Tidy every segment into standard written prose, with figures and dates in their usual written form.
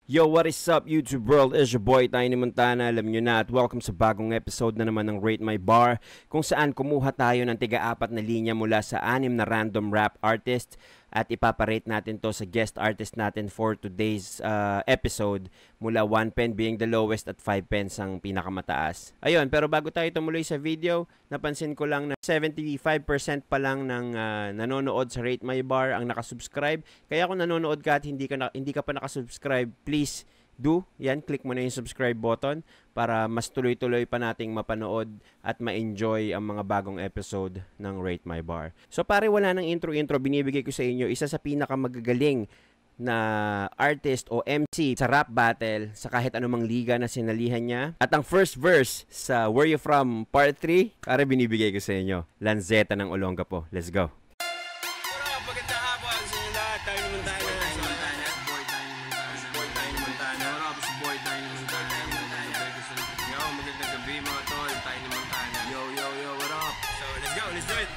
Yo, what is up YouTube world? It's your boy Tiny Montana, alam nyo na, at welcome sa bagong episode na naman ng Rate My Bar, kung saan kumuha tayo ng tiga-4 na linya mula sa 6 na random rap artist at ipaparate natin to sa guest artist natin for today's episode, mula 1 pen being the lowest at 5 pence ang pinakamataas. Ayun, pero bago tayo tumuloy sa video, napansin ko lang na 75% pa lang ng nanonood sa Rate My Bar ang nakasubscribe. Kaya kung nanonood ka at hindi ka pa nakasubscribe, please do, yan, click mo na yung subscribe button para mas tuloy-tuloy pa nating mapanood at ma-enjoy ang mga bagong episode ng Rate My Bar. So pare, wala nang intro-intro, binibigay ko sa inyo isa sa pinakamagagaling na artist o MC sa rap battle sa kahit anumang liga na sinalihan niya. At ang first verse sa Where You From Part 3, pare, binibigay ko sa inyo. Lanzeta ng Olongapo. Let's go. Magandang hapon sa inyo lahat. Tayo naman tayo. Magandang gabi mga tol. Tayo naman tayo. Yo, what up? So, let's go. Let's do it.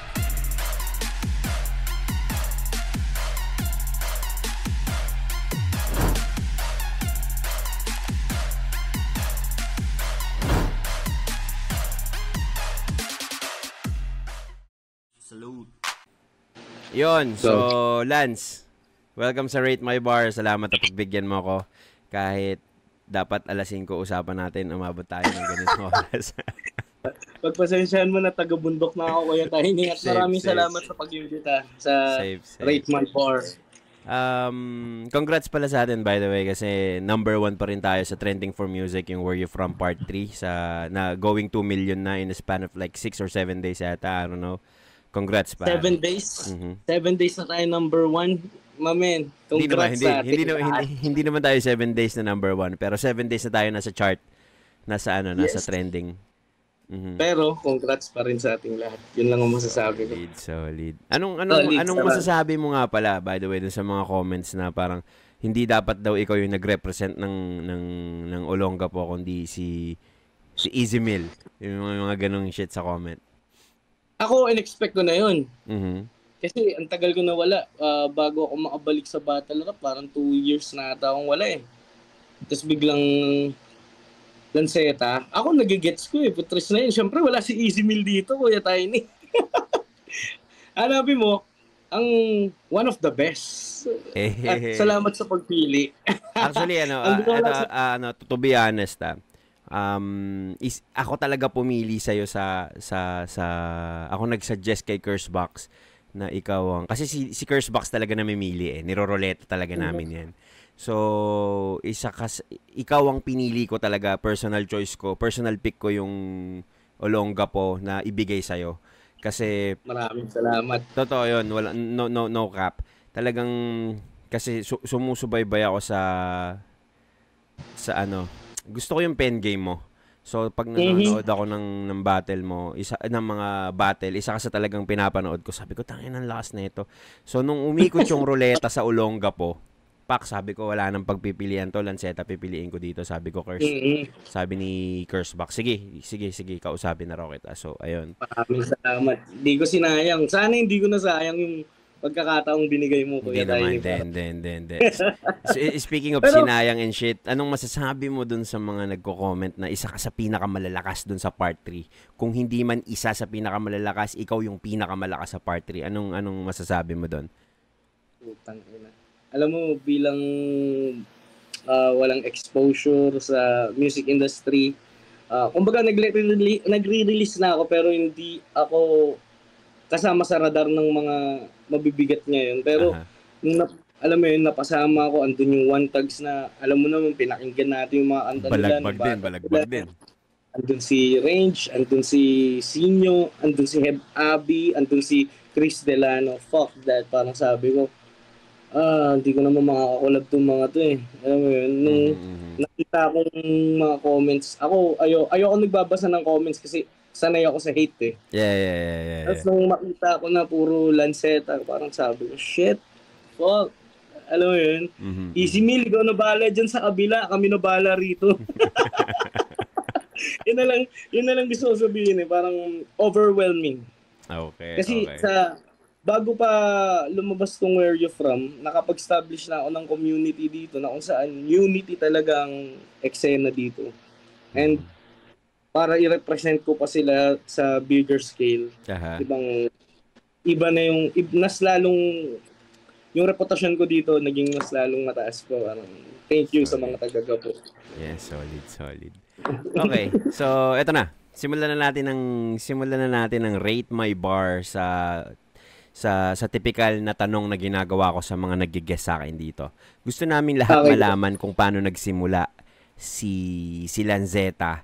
Salute. Yon, so Lance, welcome sa Rate My Bar. Salamat na pagbigyan mo ako. Kahit dapat alas 5 usapan natin, umabot tayo ng ganitong oras. Pagpasensyahan mo na taga-bundok na ako, Kuya Tiny. At maraming salamat sa pag-imbita sa Rate My Bar. Congrats pala sa atin, by the way, kasi number 1 pa rin tayo sa trending for music, yung Where You From Part 3, na going 2 million na in a span of like 6 or 7 days yata, I don't know. Congrats pa. 7 days. 7 days na tayo number 1. Mamen, congrats sa atin. Hindi naman tayo 7 days na number 1, pero 7 days na tayo nasa chart, nasa trending. Pero congrats pa rin sa ating lahat. Yun lang ang masasabi ko. Solid. Anong masasabi mo nga pala, by the way, dun sa mga comments na parang hindi dapat daw ikaw yung nag-represent ng Olongapo, kundi si Easy Mill. Yung mga ganong shit sa comment. Ako, in-expect ko na yun. Kasi ang tagal ko na wala. Bago ako makabalik sa battle rap, parang 2 years na ata akong wala eh. Tapos biglang Lanceta. Ako nagigets ko eh. Putres na yun. Siyempre wala si Easy Mill dito, Kuya Tiny. Hanapin mo, ang one of the best. At salamat sa pagpili. Actually, to be honest, ako talaga pumili sa'yo sa ako nag-suggest kay Cursebox na ikaw ang, kasi si Cursebox talaga namimili eh, niroroleta talaga namin yan. So ikaw ang pinili ko talaga, personal choice ko, personal pick ko yung Olongapo na ibigay sa'yo. Kasi maraming salamat. Totoo yun, wala, no cap. Talagang kasi sumusubaybay ako sa gusto ko yung pen game mo. So pag nanonood ako ng battle mo, isa ka sa talagang pinapanood ko. Sabi ko, tangin ang lakas na ito. So nung umikot yung ruleta sa Olongapo, sabi ko, wala nang pagpipilian to, Lanceta pipiliin ko dito. Sabi ko, sabi ni Cursebox, sige, kausapin na raw kita. So ayun. Maraming salamat. Hindi ko sinayang. Sana hindi ko nasayang yung pagkakataong binigay mo, Kuya Tiny. Hindi. Speaking of sinayang and shit, anong masasabi mo dun sa mga nagko-comment na isa ka sa pinakamalalakas dun sa part 3? Kung hindi man isa sa pinakamalalakas, ikaw yung pinakamalakas sa part 3. Anong masasabi mo dun? Putang ina. Alam mo, bilang walang exposure sa music industry, kumbaga nagre-release na ako pero hindi ako kasama sa radar ng mga mabibigat ngayon. Pero, alam mo yun, napasama ako, andun yung One Tags na, alam mo naman, pinakinggan natin yung mga kanta nila. Balagbag din. Andun si Range, andun si Sinyo, andun si Heb Abi, andun si Chris Delano. Fuck that, parang sabi ko, hindi ko naman makakakulab itong mga to eh. Alam mo yun, nung nakita akong mga comments, ayoko nagbabasa ng comments kasi sanay ako sa hate eh. Yeah. Tapos nung makita ko na puro Lanceta, parang sabi ko, shit, fuck. Alam mo yun? Easy Mill, ikaw na bahala dyan sa kabila, kami na bahala rito. yun na lang gusto ko sabihin eh, parang overwhelming. Okay. Kasi sa bago pa lumabas tong Where You From, nakapag-establish na ako ng community dito na kung saan unity talagang eksena dito. And para i-represent ko pa sila sa bigger scale. Aha. Iba na yung, mas lalong, yung reputasyon ko dito naging mas lalong mataas po. Thank you sa mga taga-Gapo. Yeah, solid. Okay, so eto na. Simulan na natin ang Rate My Bar sa typical na tanong na ginagawa ko sa mga nag-guest sa akin dito. Gusto namin lahat malaman kung paano nagsimula si Lanzetta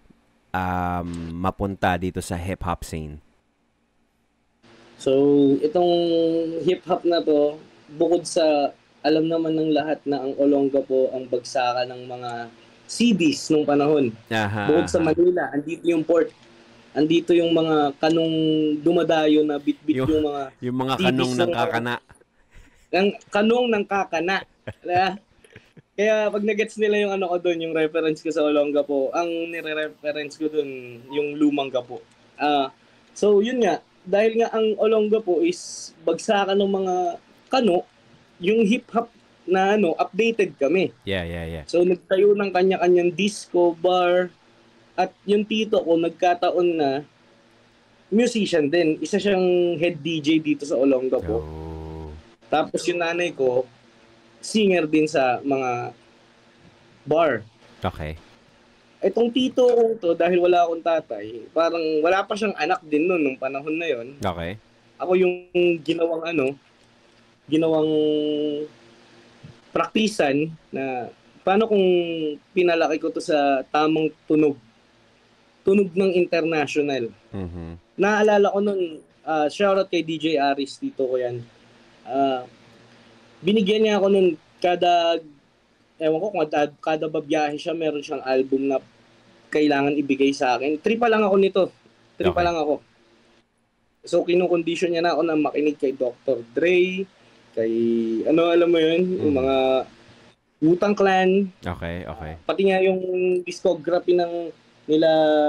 mapunta dito sa hip-hop scene. So, itong hip-hop na to, bukod sa alam naman ng lahat na ang Olongapo ang bagsakan ng mga CDs nung panahon. Bukod sa Manila, andito yung port. Andito yung mga kanong dumadayo na bit-bit yung mga kanong ng kakana. Ang kanong ng kakana. Kaya pag nagets nila yung ano ko doon, yung reference ko sa Olongapo, ang nire-reference ko doon yung lumang Gapo. So yun nga, dahil nga ang Olongapo is bagsakan ng mga kano, yung hip-hop na updated kami. Yeah. So nagtayo ng kanya-kanyang disco, bar, at yung tito ko nagkataon na musician din. Isa siyang head DJ dito sa Olongapo. Oh. Tapos yung nanay ko, singer din sa mga bar. Okay. Etong tito ko to, dahil wala akong tatay, parang wala pa siyang anak din noon nung panahon na yon. Okay. Ako yung ginawang praktisan na paano kung pinalaki ko to sa tamang tunog ng international. Mm-hmm. Naalala ko nun, shoutout kay DJ Aris, tito ko yan. Binigyan niya ako nun ewan ko kung kada babiyahe siya, meron siyang album na kailangan ibigay sa akin. Tripa lang ako nito. Lang ako. So, kinukondisyon niya na ako na makinig kay Dr. Dre, kay, alam mo yun, yung mga Wu-Tang Clan. Okay. Pati nga yung discography nila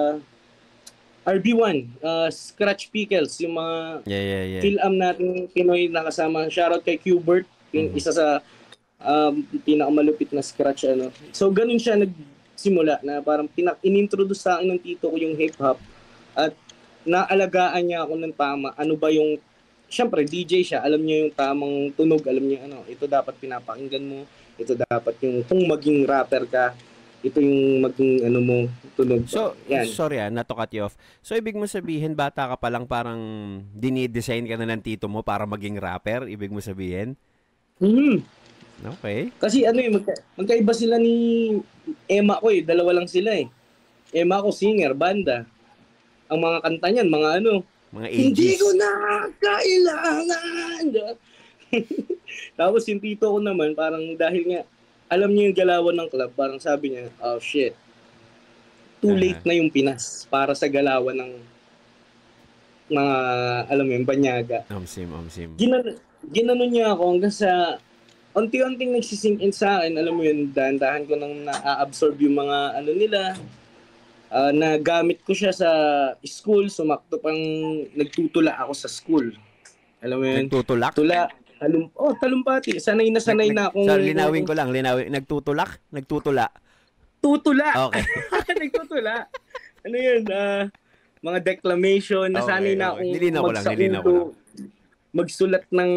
RB1, Scratch Pickles, yung mga film natin Pinoy na kasama. Shoutout kay Qbert, isa sa pinakamalupit na scratch. So, ganun siya nagsimula na parang inintroduce sa akin ng tito ko yung hip-hop at naalagaan niya ako ng tama. Ano ba yung, syempre DJ siya, alam niya yung tamang tunog, alam niya ito dapat pinapakinggan mo, ito dapat yung kung maging rapper ka, ito yung maging tunog. So, yan. Sorry not to cut you off. So, ibig mo sabihin, bata ka pa lang parang dinidesign ka na ng tito mo para maging rapper? Ibig mo sabihin? Okay. Kasi magkaiba sila ni Emma ko dalawa lang sila Emma ko singer, banda. Ang mga kanta niyan, mga mga 80s. Hindi ko na kailangan. Tapos yung tito ko naman, parang dahil nga, alam niya yung galawan ng club, parang sabi niya, oh shit, too late na yung Pinas para sa galawan ng mga, alam mo yung banyaga. Omsim. Ginanon niya ako hanggang sa unti-unting nagsisink in sa akin, alam mo yun, dahan-dahan ko nang na-absorb yung mga nila. Nagamit ko siya sa school, sumakto pang nagtutula ako sa school. Alam mo yun? Nagtutulak? Talumpati. Sanay na akong... Sorry, linawin ko lang. Nagtutulak? Nagtutula? Tutula. Okay. Nagtutula. Ano yun? Mga declamation. Nasanay na akong Nilinaw ko lang. Magsulat ng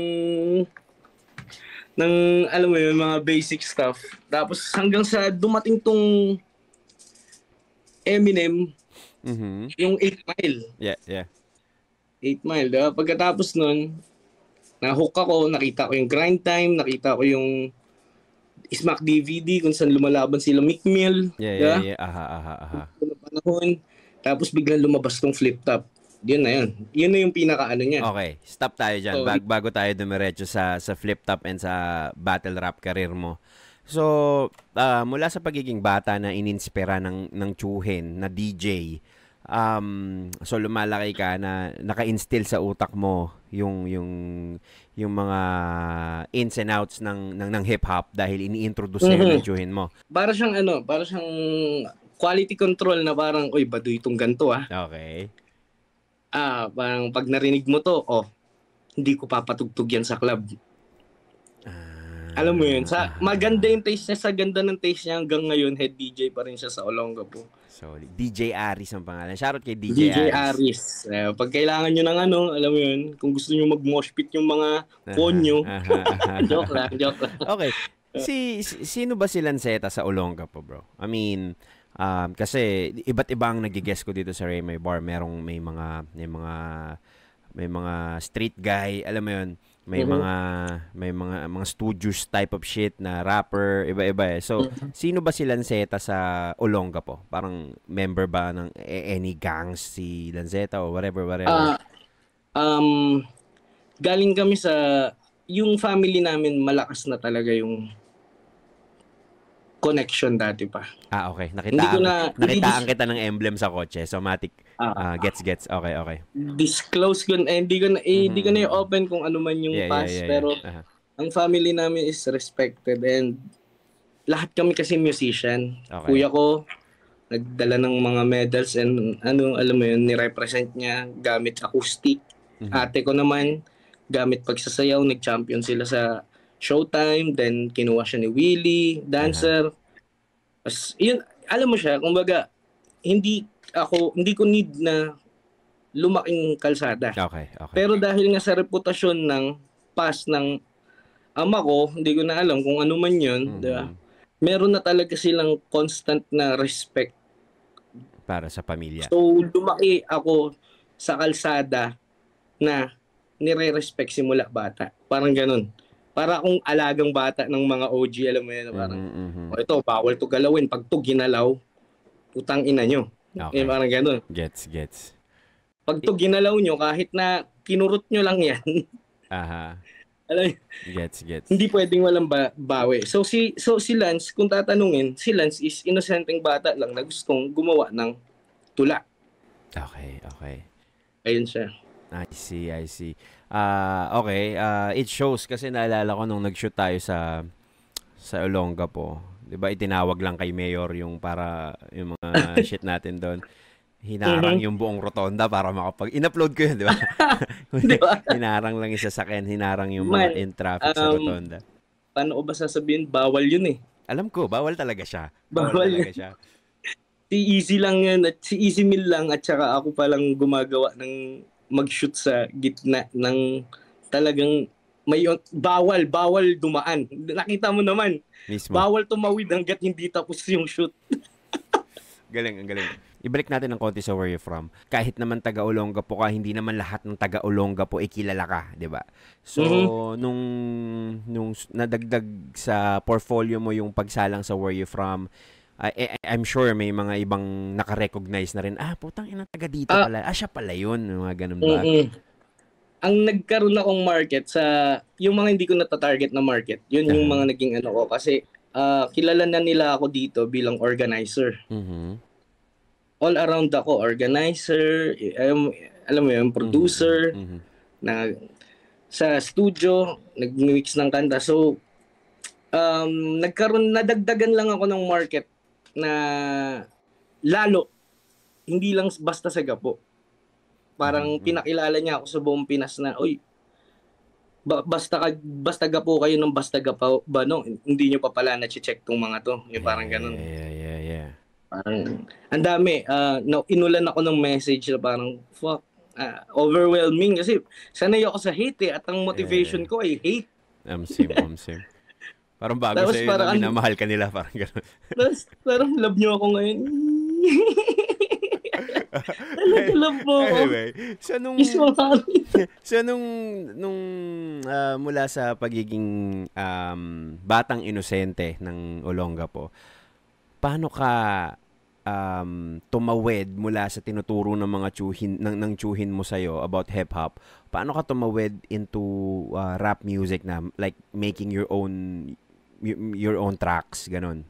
alam mo yun, mga basic stuff. Tapos hanggang sa dumating tong Eminem, yung 8 Mile. Yeah. 8 Mile. Diba? Pagkatapos nun, na-hook ako, nakita ko yung Grind Time, nakita ko yung Smack DVD kung saan lumalaban sila Meek Mill. Yeah. Aha. Panahon. Tapos biglang lumabas tong Flip Top. Yun na yun. Yun na yung pinaka niya. Okay, stop tayo dyan. So, bago tayo dumiretso sa Flip Top and sa battle rap career mo. So, mula sa pagiging bata na ininspira ng tsuhin na DJ, so lumalaki ka na naka-instill sa utak mo yung mga ins and outs ng hip hop dahil ini-introduce sa'yo ng tsuhin mo. Para siyang quality control na parang, oy, baduy itong ganito Okay. parang pag narinig mo to, hindi ko papatugtog yan sa club. Alam mo yun, maganda yung taste niya, sa ganda ng taste niya hanggang ngayon, head DJ pa rin siya sa Olongapo. So, DJ Aris ang pangalan. Shoutout kay DJ Aris. Pag kailangan nyo ng alam mo yun, kung gusto nyo mag-mosh pit yung mga konyo. Joke lang. Okay. Sino ba si Lanceta sa Olongapo, bro? I mean, kasi iba't ibang nag-guess ko dito sa Ray May Bar. May mga street guy, alam mo yun, may mga studios type of shit na rapper, iba-iba eh. So, sino ba si Lanceta sa Olongapo? Parang member ba ng any gangs si Lanceta o whatever? Galing kami sa yung family namin, malakas na talaga yung connection dati pa. Okay. Nakitaan kita ng emblem sa kotse. So, matik, gets. Okay. Disclose ko, hindi ko na i-open kung ano man yung past. Pero, ang family namin is respected and lahat kami kasi musician. Okay. Kuya ko, nagdala ng mga medals and alam mo yun, ni-represent niya gamit acoustic. Ate ko naman, gamit pagsasayaw, nag-champion sila sa Showtime, then kinuha siya ni Willie, dancer. Yun, alam mo siya, kumbaga, hindi ko need na lumaking kalsada. Okay. Pero dahil nga sa reputasyon ng past ng ama ko, hindi ko na alam kung ano man yun, diba? Meron na talaga silang constant na respect para sa pamilya. So, lumaki ako sa kalsada na nire-respect simula bata. Parang ganun. Para akong alagang bata ng mga OG, alam mo yun, parang, ito, bawal to galawin. Pag to ginalaw, putang ina nyo. Okay. Parang ganun. Gets. Pag to ginalaw nyo, kahit na kinurot nyo lang yan, alam, gets. hindi pwedeng walang bawi. So si Lance, kung tatanungin, si Lance is inosenteng bata lang na gustong gumawa ng tula. Okay. Ayun siya. I see. Okay, it shows kasi naalala ko nung nag-shoot tayo sa Olongapo. 'Di ba itinawag lang kay Mayor yung para yung mga shit natin doon. Hinarang yung buong rotonda para in-upload ko yun, 'di ba? Hinarang lang isa sa akin, hinarang yung mga in traffic sa rotonda. Paano ko ba sasabihin, bawal yun eh. Alam ko, bawal talaga siya. Si Easy lang yan, at si Easy Mill lang at saka ako pa lang gumagawa ng mag-shoot sa gitna ng talagang may bawal dumaan. Nakita mo naman. Mismo. Bawal tumawid hanggat hindi tapos yung shoot. Galing. Ibalik natin ng konti sa where you're from. Kahit naman taga Olongapo ka, hindi naman lahat ng taga Olongapo kilala ka, 'di ba? So, nung nadagdag sa portfolio mo yung pagsalang sa where you're from, I'm sure may mga ibang naka-recognize na rin. Putang ina, taga dito pala. Siya pala yun. Mga ganun ba? Ang nagkaroon akong market sa, yung mga hindi ko nata-target na market, yun yung mga naging ko. Kasi kilala na nila ako dito bilang organizer. All around ako, organizer, alam mo yun, producer, na sa studio, nag-mix ng kanta. So, nadagdagan lang ako ng market na lalo, hindi lang basta sa Gapo. Parang pinakilala niya ako sa buong Pinas na, oy, basta Gapo kayo ng basta Gapo ba, no? Hindi nyo pa pala na-check tong mga to. Yung parang ganun. Yeah. Parang, ang dami. Inulan ako ng message na parang, fuck, overwhelming. Kasi sanay ako sa hate at ang motivation ko ay hate. Same. Parang bago sa'yo na minamahal ka nila, parang gano'n. Parang love nyo ako ngayon. Love mo ako. Anyway, nung mula sa pagiging batang inosente ng Olongapo, paano ka tumawid mula sa tinuturo ng mga tsuhin mo sa'yo about hip-hop? Paano ka tumawid into rap music na like making your own tracks, ganon?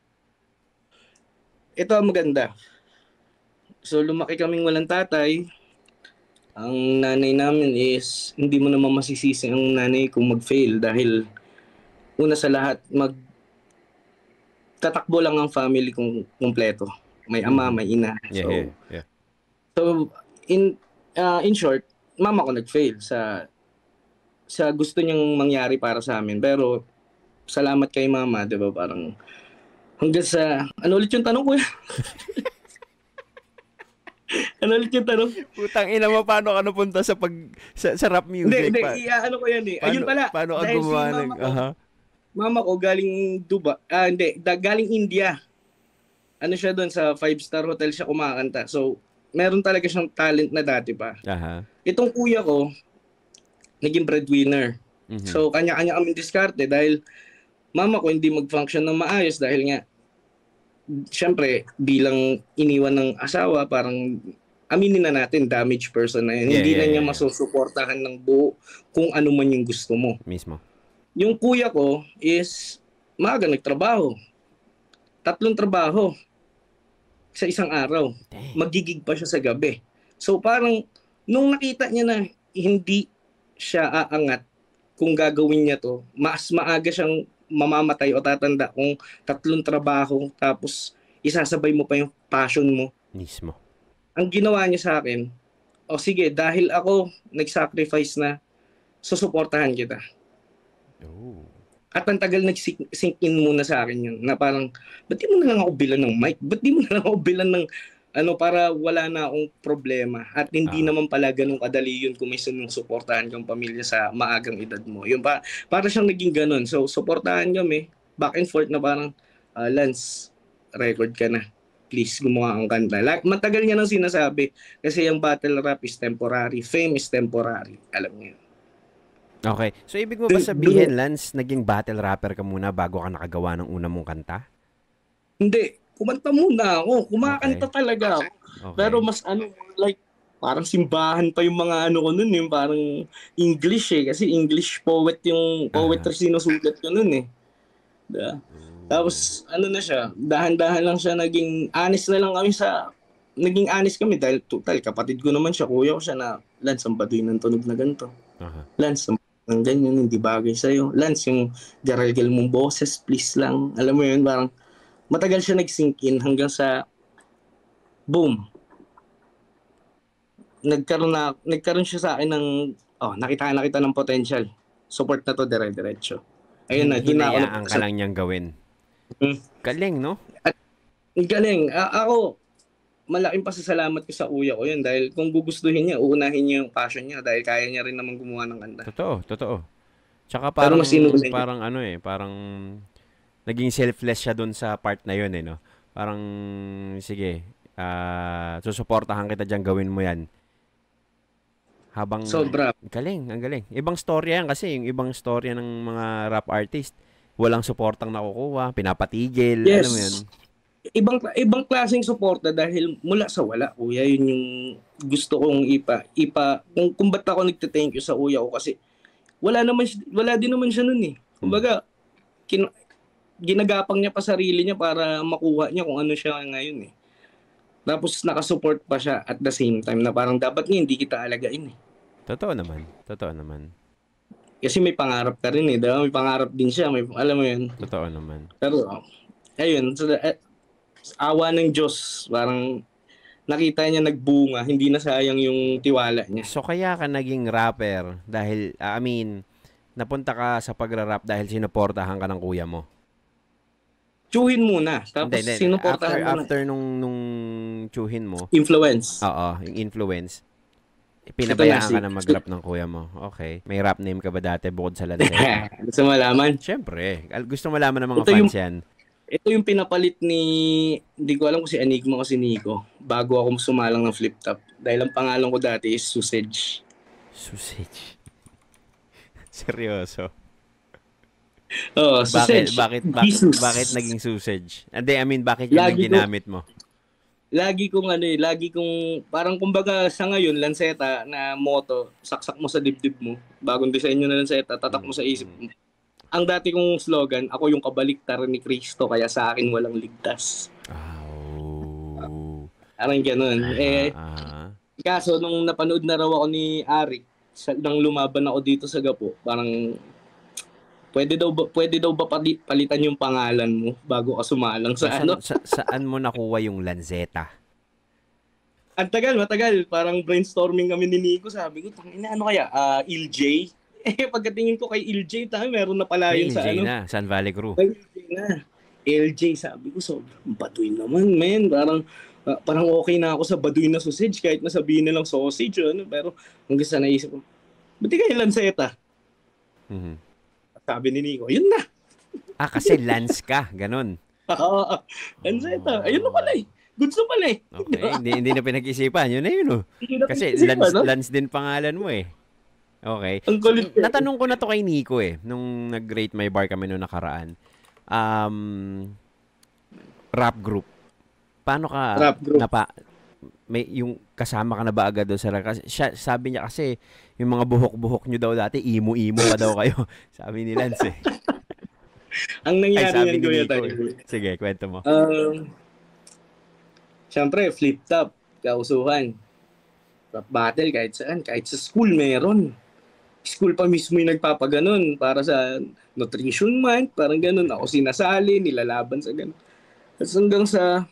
Ito ang maganda. So, lumaki kaming walang tatay. Ang nanay namin is, hindi mo naman masisisi ang nanay kung mag-fail dahil una sa lahat, tatakbo lang ang family kung kumpleto. May ama, may ina. Yeah. So, in short, mama ko nag-fail sa sa gusto niyang mangyari para sa amin. Pero salamat kay mama, 'di ba? Parang hanggang sa ano ulit yung tanong ko? Ano ulit yung tanong? Putang ina mo, paano ka napunta sa sa rap music? Hindi, ano ko yan eh. Ayun pala. Paano ka Dahil si gumawa mama ng... ko, mama ko galing Dubai. Galing India. Ano siya doon sa 5-star hotel siya kumakanta. So, meron talaga siyang talent na dati pa. Aha. Itong kuya ko, naging breadwinner. Mhm. So, kanya-kanya kami diskarte dahil mama ko hindi mag-function ng maayos dahil nga syempre, bilang iniwan ng asawa, parang aminin na natin, damaged person na yun. Hindi na niya masusuportahan ng buo kung ano man yung gusto mo. Mismo. Yung kuya ko is maaga nagtrabaho. 3 trabaho sa isang araw. Dang. Magigig pa siya sa gabi. So parang nung nakita niya na hindi siya aangat kung gagawin niya to, mas maaga siyang mamamatay o tatanda kung 3 trabaho tapos isasabay mo pa yung passion mo. Mismo. Ang ginawa niya sa akin, o sige, dahil ako nag-sacrifice na, susuportahan kita. Oh. At ang tagal nag-sink in muna sa akin yun, na parang, ba't di mo na lang ako bilan ng mic? Ba't di mo na lang ako bilan ng, para wala na akong problema. At hindi naman pala ganun kadali yun kung may suportahan kang pamilya sa maagang edad mo. Yun pa, para siyang naging ganun. So, suportahan kami, back and forth na parang, Lance, record ka na. Please, gumawa kang kanta. Matagal niya nang sinasabi, kasi yung battle rap is temporary, fame is temporary. Alam niyo. Okay. So, ibig mo ba sabihin, Lance, naging battle rapper ka muna bago ka nakagawa ng una mong kanta? Hindi. Kumanta muna ako. Kumakanta talaga ako. Okay. Pero mas like, parang simbahan pa yung mga ko nun, yung parang English eh. Kasi English poet yung poetry sinusulat ko nun eh. Diba? Tapos, na siya, dahan-dahan lang siya naging honest na lang kami naging honest kami dahil total, kapatid ko naman siya, kuya ko siya na, Lance, ang baduy ng tunog na ganito. Lance, ang ganyan, hindi bagay sa'yo. Lance, yung garalgal mong boses, please lang. Alam mo yun, parang matagal siya nag-sink in hanggang sa boom. Nagkaroon siya sa akin ng nakita ng potential. Support na to dire-diretso. Ayun na, doon na ako hinayaan ka lang niyang gawin. Galing, no? Galing. Ako, malaking pasasalamat ko sa kuya ko yun dahil kung gugustuhin niya, uunahin niya yung passion niya dahil kaya niya rin naman gumawa ng kanta. Totoo. Tsaka parang parang parang naging selfless siya doon sa part na yun no. Parang sige, susuportahan kita diyan, gawin mo 'yan. Habang sobra. Ang galing. Ibang storya yan kasi yung ibang storya ng mga rap artist, walang suportang nakukuha, pinapatigil, yes. Alam mo 'yun. Ibang klaseng suporta dahil mula sa wala, kuya, yun yung gusto kong kung ba't ako nagte-thank you sa kuya ko kasi wala din naman siya nun eh. Kumbaga, ginagapang niya pa sarili niya para makuha niya kung ano siya ngayon eh. Tapos nakasupport pa siya at the same time na parang dapat nga hindi kita alagain eh. Totoo naman. Kasi may pangarap ka rin eh, diba? May pangarap din siya, alam mo yun. Totoo naman. Pero, ayun, awa ng Diyos, parang nakita niya nagbunga, hindi na sayang yung tiwala niya. So kaya ka naging rapper dahil, napunta ka sa pagra-rap dahil sinuportahan ka ng kuya mo? Tsuhin muna, tapos sinuportahan mo after nung tsuhin mo. Influence. Oo, yung influence. Pinabayaan ka na mag-rap ng kuya mo. Okay. May rap name ka ba dati bukod sa Lanceta? Gusto mo malaman? Siyempre. Gusto mo malaman ng mga fans yan. Ito yung pinapalit hindi ko alam kung si Enigma o si Nico, bago ako sumalang ng Flip Top. Dahil ang pangalan ko dati is Sausage. Sausage? Seryoso? Oh, Sausage. Bakit naging Sausage? Bakit yun yung ginamit mo? Lagi kong parang kumbaga sa ngayon, Lanceta na motto, saksak mo sa dibdib mo. Bagong disenyo na Lanceta, tatak mo sa isip mo. Ang dati kong slogan, ako yung kabaliktaran ni Kristo, kaya sa akin walang ligtas. Parang ganun. Kaso nung napanood na raw ako ni Arik, nang lumaban ako dito sa Gapo, parang pwede daw ba palitan yung pangalan mo bago ka sumalang sa Saan mo nakuha yung Lanceta? Matagal. Parang brainstorming kami ni Nico. Sabi ko, tangina, ano kaya? Il J? Pagkatingin ko kay LJ, meron na pala May yun sa LJ ano. na, Sun Valley Crew. May LJ na. LJ, sabi ko, sobrang baduy naman, men. Parang okay na ako sa baduy na sausage, kahit nasabihin nilang sausage, ano. Pero hanggang sa naisip ko, ba't di kayo lanseta? Mhm. Sabi ni Nico, yun na. Kasi Lance ka, ganun. Lanseta, ayun na pala eh. Goods na pala eh. Okay, hindi na pinag-isipan. Yun na yun, oh. Hindi na Kasi pinag-isipan, Lance, no? Lance din pangalan mo eh. Okay. Ang So, kulit eh. natanong ko na to kay Nico eh, nung nag-rate my bar kami nung nakaraan. Rap group. Paano ka Rap group. may yung kasama ka na ba agad doon sa rap? Kasi sabi niya kasi yung mga buhok-buhok nyo daw dati, imo-imo pa daw kayo. Sabi ni Lance eh. Ang Ay, nangyari sabi yan, ni Kuya Nico Tayo. eh. Sige, kwento mo. Siyempre, flip-top, kausuhan. Rap battle kahit saan, kahit sa school meron. School pa mismo yung nagpapaganon para sa nutrition month, parang ganun. Ako sinasali, nilalaban sa ganun. Tapos hanggang sa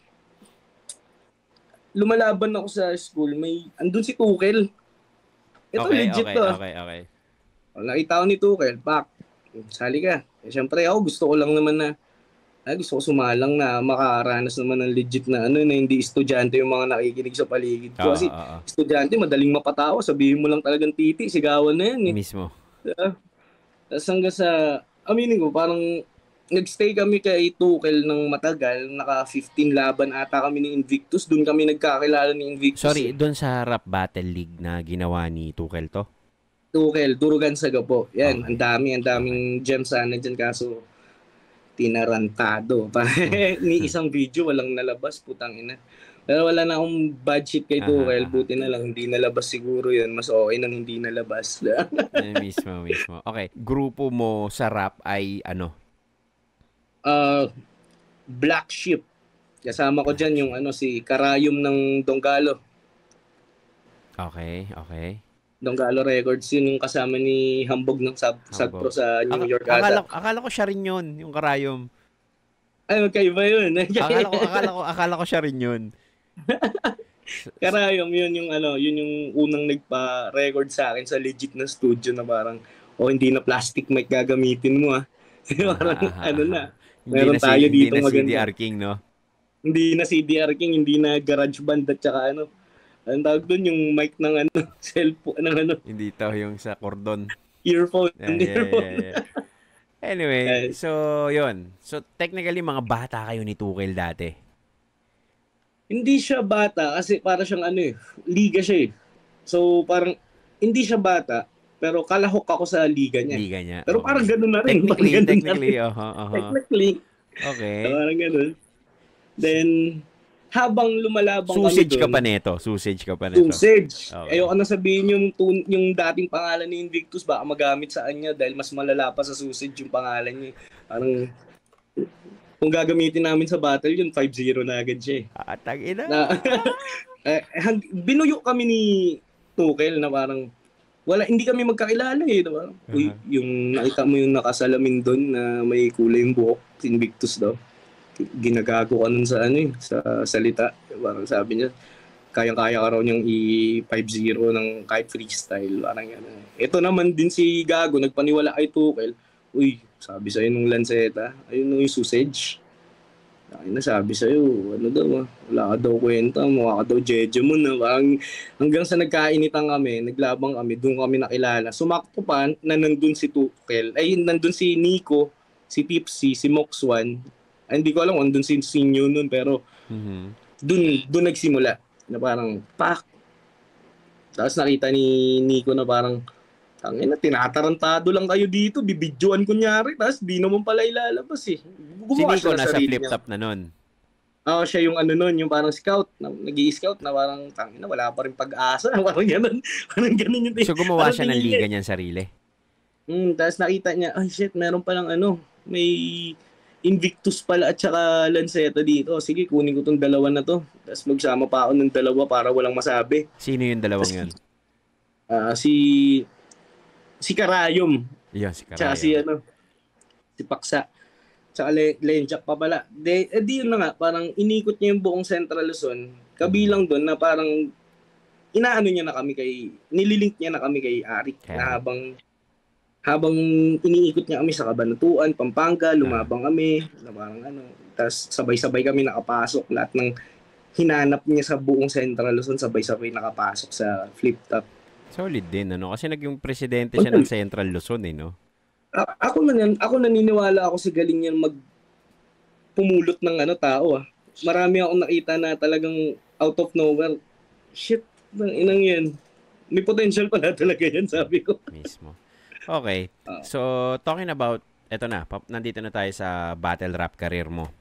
lumalaban ako sa school, andun si Tukel. Ito legit to. Okay. Nakita ko ni Tukel, pak, sali ka. Siyempre ako, gusto ko lang naman na gusto ko sumalang na makaranas naman ng legit na na hindi estudyante yung mga nakikinig sa paligid ko. Kasi estudyante, madaling mapatawa. Sabihin mo lang talagang titi, sigawan na yan eh. Mismo. Tapos hanggang sa, aminin ko, parang nagstay kami kay Tukel ng matagal. Naka 15 laban ata kami ni Invictus. Doon kami nagkakilala ni Invictus. Sorry, doon sa Rap Battle League na ginawa ni Tukel to? Tukel, Durugan Saga po. Yan, Okay. ang daming gems sana dyan kaso tinarantado. Ni isang video walang nalabas, putang ina. Pero wala na akong bad shit kay Tukel. Buti na lang, hindi nalabas siguro yun. Mas okay nang hindi nalabas. Mismo. Okay, grupo mo sa rap ay ano? Black Sheep. Kasama ko dyan yung si Karayom ng Donggalo. Okay. Donggalo Records, yun yung kasama ni Hambog ng Sagpro sa New York ata. Akala ko siya rin yun, yung Karayom. Ay, magkaiba yun. Akala ko siya rin yun. Karayom, yun yung unang nagpa-record sa akin sa legit na studio na parang, hindi na plastic mic gagamitin mo parang na. Meron tayo dito maganda. Hindi na CDR King, no? Hindi na CDR King, hindi na garage band at saka ang tawag doon yung mic ng cellphone ng Hindi to yung sa cordon. earphone. Yeah. Anyway, so yun. So technically mga bata kayo ni Tukel dati. Hindi siya bata kasi para siyang liga siya eh. So parang hindi siya bata pero kalahok ako sa liga niya. Pero parang ganoon na rin. Technically. Technically. Okay. Parang ganoon. Then habang lumalabang Sausage kami ka pa nito. Sausage ka pa nito. Sausage. Okay. Ayoko na sabihin yung dating pangalan ni Invictus, baka magamit sa kanya dahil mas malala pa sa sausage yung pangalan niya. Parang kung gagamitin namin sa battle yun, 5-0 na agad siya eh. Tangina. Binuyo kami ni Tukel na parang hindi kami magkakilala eh. Diba? Yung nakita mo yung nakasalamin doon na may kulay yung buhok, Invictus daw. Ginagago ka nun sa sa salita. Parang sabi niya, kayang-kaya ka raw niyang i-5-0 ng kahit freestyle. Parang yan. Ito naman din si Gago, nagpaniwala kay Tukel. Uy, sabi sa'yo nung Lanceta, ayun yung sausage. Sabi sa'yo, wala ka daw kwenta, mukha ka daw Jejemon. Parang hanggang sa nagkainitan kami, naglabang kami, doon kami nakilala. Sumakto pa na nandun si Tukel, nandun si Nico, si Tipsy, si Moxwan. Hindi ko alam kung andun si Sinyo nun, pero dun nagsimula na parang pak. Tapos nakita ni Nico na parang tinatarantado lang kayo dito, bibidyoan kunyari, tapos di naman pala ilalabas eh. Si Nico nasa flip-top na nun. Siya yung yung parang scout, nag-i-scout na parang wala pa rin pag-asa, parang ganun yung So gumawa siya ng liga niyang sarili. Tapos nakita niya, shit, meron palang may Invictus pala at saka Lanceta dito. Sige, kunin ko tong dalawa na to. Tapos magsama pa ako ng dalawa para walang masabi. Sino yung dalawang yun? Si Karayom. Yeah, si Karayom. Tsaka si Paksa. Tsaka Lenjak pa pala. Di yun na nga, parang inikot niya yung buong Central Luzon. Kabilang doon na parang nililink niya na kami kay Arik. Na habang habang iniikot niya kami sa Cabanatuan, Pampanga, lumabang kami, na parang ano, tapos sabay-sabay kami nakapasok, lahat ng hinanap niya sa buong Central Luzon, sabay-sabay nakapasok sa flip top. Solid din, ano? Kasi naging presidente siya ng Central Luzon, eh, no? Ako naniniwala ako sa galing niyan pumulot ng ano tao ah. Marami akong nakita na talagang out of nowhere. Shit, inang yan. May potential pala talaga yan, sabi ko. Mismo. Okay. So, talking about, eto na, nandito na tayo sa battle rap career mo.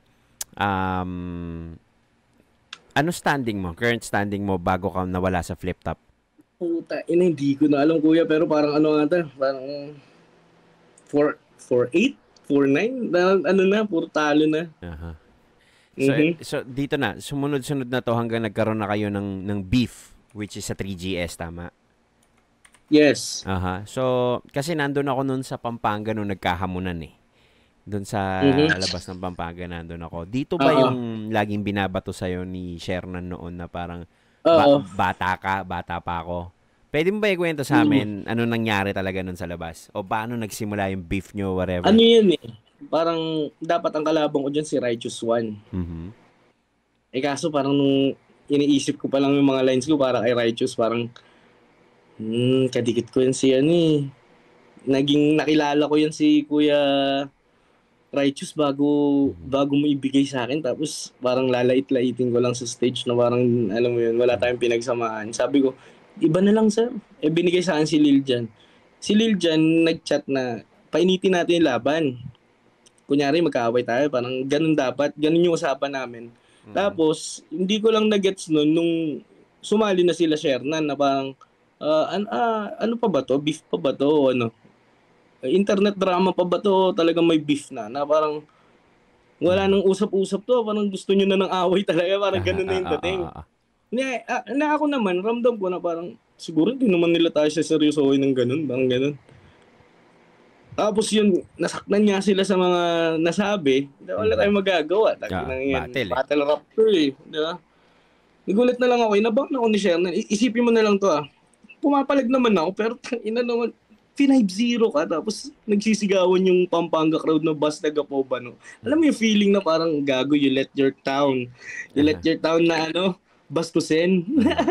Ano standing mo? Current standing mo bago ka nawala sa flip top? Puta, hindi ko na alam kuya, pero parang ano nga parang 4-8, 4-9, ano na, puro talo na. Aha. So, so dito na, sumunod-sunod na to hanggang nagkaroon na kayo ng beef, which is sa 3GS, tama? Yes. Aha. So, kasi nandun ako nun sa Pampanga nung nagkahamunan eh. Doon sa labas ng Pampanga nandun ako. Dito ba yung laging binabato sa'yo ni Shernan noon na parang bata pa ako? Pwede mo ba ikwento sa amin ano nangyari talaga nun sa labas? O paano nagsimula yung beef nyo, whatever? Ano yan eh? Parang dapat ang kalabang ko dyan si Righteous One. Eh kaso parang nung iniisip ko pa lang yung mga lines ko para kay Righteous, parang kadikit ko yan si ano eh. Naging nakilala ko yan si Kuya Righteous bago mo ibigay sa akin, tapos parang lalait-laitin ko lang sa stage na parang alam mo yun, wala tayong pinagsamaan. Sabi ko, iba na lang sir. Eh binigay sa akin si Lil Jan. Si Lil Jan nag-chat na painitin natin yung laban. Kunyari magkaaway tayo, parang ganun dapat, ganun yung usapan namin. Tapos hindi ko lang na-gets nun nung sumali na sila Shernan na parang ano pa ba to? Beef pa ba to? Ano? Internet drama pa ba to? Talagang may beef na parang wala nang usap-usap to, parang gusto nyo na ng away talaga, parang ganun na yung dating. Na ako naman, ramdam ko na parang siguro hindi naman nila tayo sa seryosohin ng ganun, parang ganun. Tapos yun, nasaktan niya sila sa mga nasabi, wala tayong magagawa. Battle rap to eh, di ba? Nagulat na lang ako, inabang na ako ni Shernan. Isipin mo na lang to pumapalag naman ako, pero ina naman, 5-0 ka, tapos nagsisigawan yung Pampanga crowd na basta gapo ba, no? Alam mo yung feeling na parang gago, you let your town na bastusin.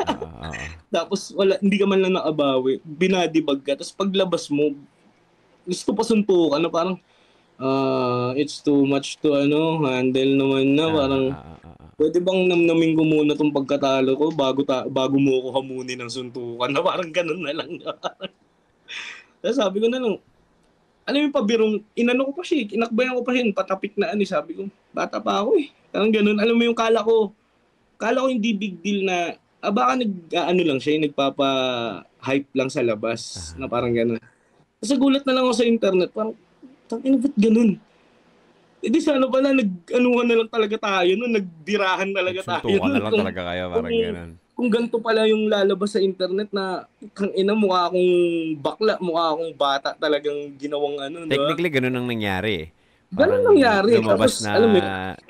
Tapos hindi ka man lang nakabawi, binadibag ka, tapos paglabas mo, gusto pa suntukan na parang, it's too much to handle naman na, parang, pwede bang namnamin ko muna tong pagkatalo ko bago mo ako hamunin ng suntukan, na parang ganun na lang. Tapos sabi ko na lang, alam yung pabirong, inano ko pa siya, inakbayan ko pa siya, patapik na sabi ko, bata pa ako eh. Parang ganun, alam mo yung kala ko hindi big deal na, baka lang siya, nagpapa-hype lang sa labas, na parang ganun. Tapos gulat na lang ako sa internet, parang, ba't ganun? E di sana pala, nag-anuhan na lang talaga tayo, nagdirahan talaga tayo. Suntukan na lang talaga kayo, parang ganun. Kung ganito pala yung lalabas sa internet na mukha akong bakla, mukha akong bata talagang ginawang Technically, ganun ang nangyari eh. Ganun nangyari. Lumabas tapos, alam mo,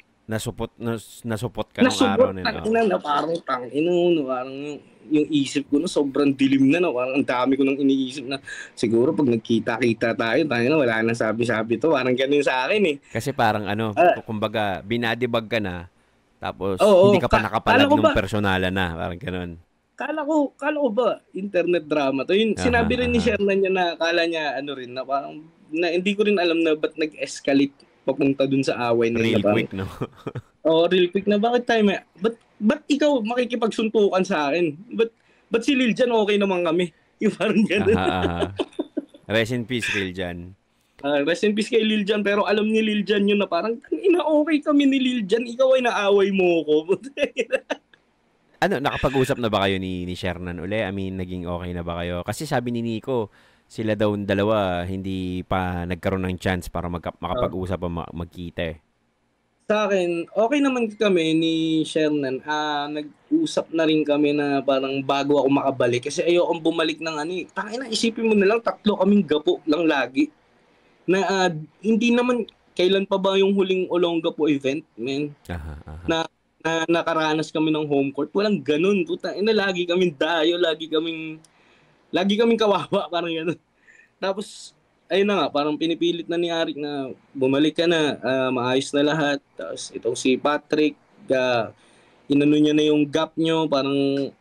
nasupot ka ng araw nila. Na parang parang yung isip ko sobrang dilim na, parang ang dami ko nang iniisip na siguro pag nagkita-kita tayo na wala nang sabi-sabi to. Parang ganun sa akin eh. Kasi parang kumbaga, binadibag ka na, tapos hindi ka pa nakapalag ng personalan na, parang ganun. Kala ko ba internet drama to? Yun, sinabi rin ni Shernan niya na kala niya na parang hindi ko rin alam na ba't nag-escalate papunta dun sa away nila. Real quick, no? Real quick na. Bakit tayo ba't ikaw makikipagsuntukan sa akin? Ba't si Lil Jan okay naman kami? Yung parang ganun. Rest in peace, Lil Jan. Rest in peace kay Lil Jan, pero alam ni Lil Jan yun na parang okay kami ni Lil Jan, ikaw ay naaway mo ko. Nakapag-usap na ba kayo ni Shernan uli? I mean, naging okay na ba kayo? Kasi sabi ni Nico, sila daw dalawa hindi pa nagkaroon ng chance para makapag-usap o magkita eh. Sa akin, okay naman kami ni Shernan. Nag-usap na rin kami na parang bago ako makabalik. Kasi ayokong bumalik ng tangina, isipin mo na lang, 3 kaming gapo lang lagi. Na hindi naman, kailan pa ba yung huling Olongapo event, man? Na nakaranas kami ng home court. Walang ganun. Lagi kaming dayo, lagi kaming kawawa, parang gano'n. Tapos, ayun na nga, parang pinipilit na ni Arik na bumalik ka na, maayos na lahat. Tapos itong si Patrick, inano niya na yung gap nyo, parang,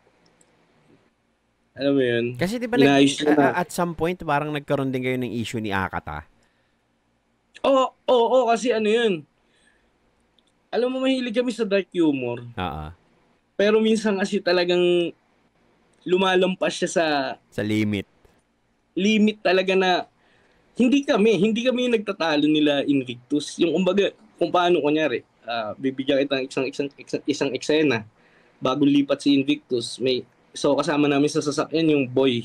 alam mo yun, Kasi 'di ba inayos niya na. at some point parang nagkaroon din kayo ng issue ni Akata. Oo, kasi ano yun, alam mo mahilig kami sa dark humor, Oo. pero minsan kasi talagang lumalampas siya sa Sa limit. limit talaga na hindi kami yung nagtatalo nila Invictus. Yung kumbaga, kung paano kunyari, bibigyan kita ng isang eksena bago lipat si Invictus, so kasama namin sa sasakyan yung boy.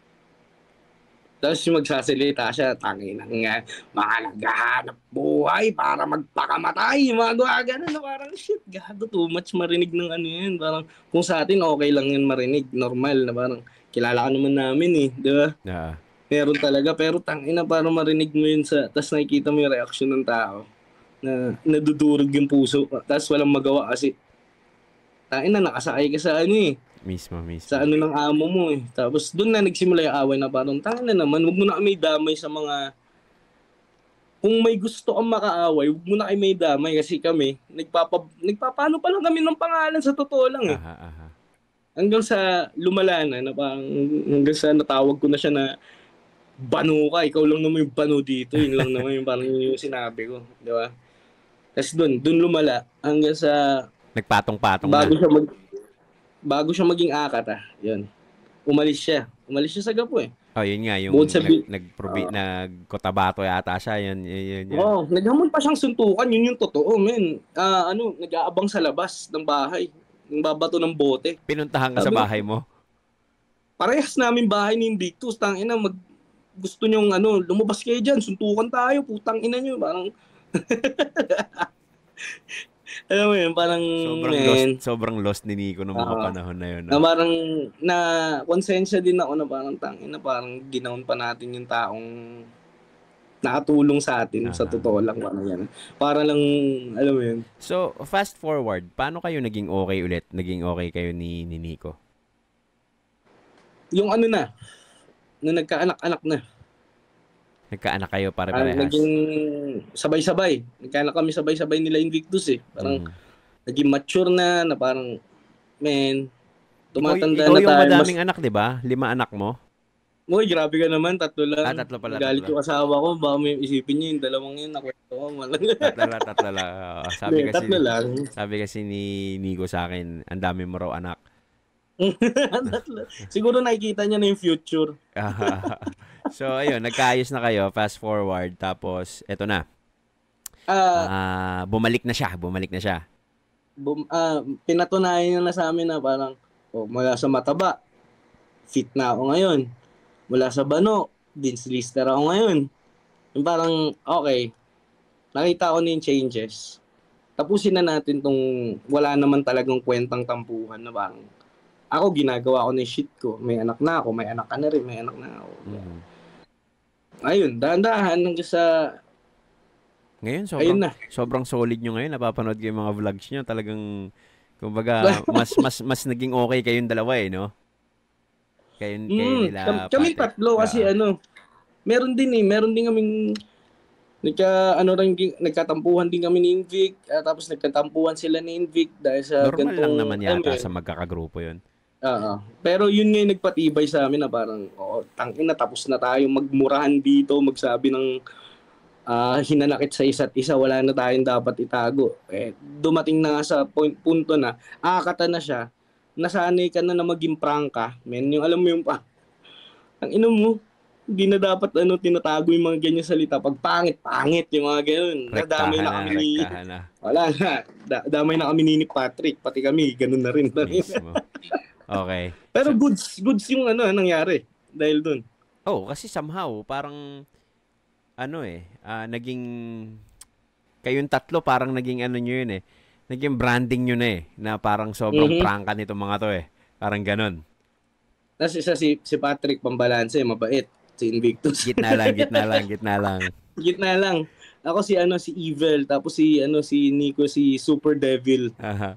Tapos yung magsasalita siya, tangin nga, mga naghahanap buhay para magpakamatay, mga gano'n na parang shit, gago, too much marinig ng ano yan. Parang kung sa atin, okay lang yan marinig, normal na parang kilala ka naman namin eh, di ba? Oo. Meron talaga, pero tangina parang marinig mo yun tapos nakikita mo yung reaction ng tao na nadudurog yung puso, tapos walang magawa kasi tangina nakasakay ka sa ano eh, Mismo. sa ano ng amo mo eh. Tapos doon na nagsimula yung away na parang tangina naman, wag mo na kami damay sa mga, kung may gusto kang makaaway, wag mo na kami damay kasi kami, nagpapano pa lang kami ng pangalan sa totoo lang eh. Aha. Hanggang sa lumala na parang hanggang sa natawag ko na siya na bano ka, ikaw lang naman yung bano dito, yun lang naman yung parang yung sinabi ko, di ba? Tapos doon lumala hanggang sa Nagpatong-patong bago na. siya maging Akata, yun. Umalis siya sa Gapo eh. Oh, yun nga yung Bukod sa nagkotabato yata siya, yun. Naghamon pa siyang suntukan, yun yung totoo, men. Nag-aabang sa labas ng bahay, ng babato ng bote. Pinuntahan ka sa Sabi ko, bahay mo. parehas namin bahay ni Invictus, tangina gusto nyong lumabas kayo dyan, suntukan tayo, putang ina nyo, parang alam mo yun, parang Sobrang lost ni Nico noong mga panahon na yun. Na parang na konsensya din ako na parang tangina, parang ginaon pa natin yung taong nakatulong sa atin sa totoo lang, parang yan. Para lang, alam mo yun. So, fast forward, paano kayo naging okay ulit? Naging okay kayo ni Nico? Yung ano na, nung nagkaanak-anak na. Nagkaanak kayo para parehas? Naging sabay-sabay. Nagkaanak kami sabay-sabay nila Invictus eh. Parang naging mature na parang, men, tumatanda ikaw na tayo. Ikaw yung madaming anak, di ba? 5 anak mo? Uy, grabe ka naman, 3 lang. 3 pala. Galit yung asawa ko, baka may isipin niyo yung 2 yun, nakwento ko. 3 lang. Tatlo lang. Sabi kasi ni Nico sa akin, ang dami mo raw anak. Siguro nakikita niya na yung future. So, ayun, nagkaayos na kayo, fast forward, tapos, eto na. Bumalik na siya. Pinatunayan niya na sa amin na parang, mula sa mataba, fit na ako ngayon. Mula sa bano, Vince Lister ako ngayon. Yung parang, okay, nakita ko na yung changes. Tapusin na natin tong wala naman talagang kwentang tampuhan na parang, ako ginagawa ko na yung shit ko. May anak na ako, may anak ka na rin, may anak na ako. Ayun, dahan-dahan hanggang sa... Ngayon, sobrang solid nyo ngayon. Napapanood ko yung mga vlogs nyo. Talagang, kumbaga, mas naging okay kayong dalawa eh, no? Kayo nila. Kami 3 kasi meron din kaming nagkatampuhan din kami ni Invic, tapos nagkatampuhan sila ni Invic dahil sa normal lang naman yata sa magkakagrupo yun. Pero yun nga yung nagpatibay sa amin na parang, tangina, tapos na tayo magmurahan dito, magsabi ng hinanakit sa isa't isa, wala na tayong dapat itago. Dumating na nga sa punto na, akata na siya, nasanay ka na maging prangka, men, yung alam mo yung ang ino mo, hindi na dapat tinatago yung mga ganyan salita. Pag pangit yung mga ganyan. Nadamay na kami ni... Wala na. Damay na kami ni Patrick. Pati kami, ganun na rin. Okay. Pero goods yung nangyari. Dahil dun. Kasi somehow, parang, naging, kayong 3, parang naging nyo yun eh. Naging branding nyo na eh. Na parang sobrang prangka nitong mga to eh. Parang ganun. Tapos isa si Patrick, pambalanse, mabait. Si Invictus. Gitna lang. Gitna lang. Ako si Evil, tapos si Nico si Super Devil.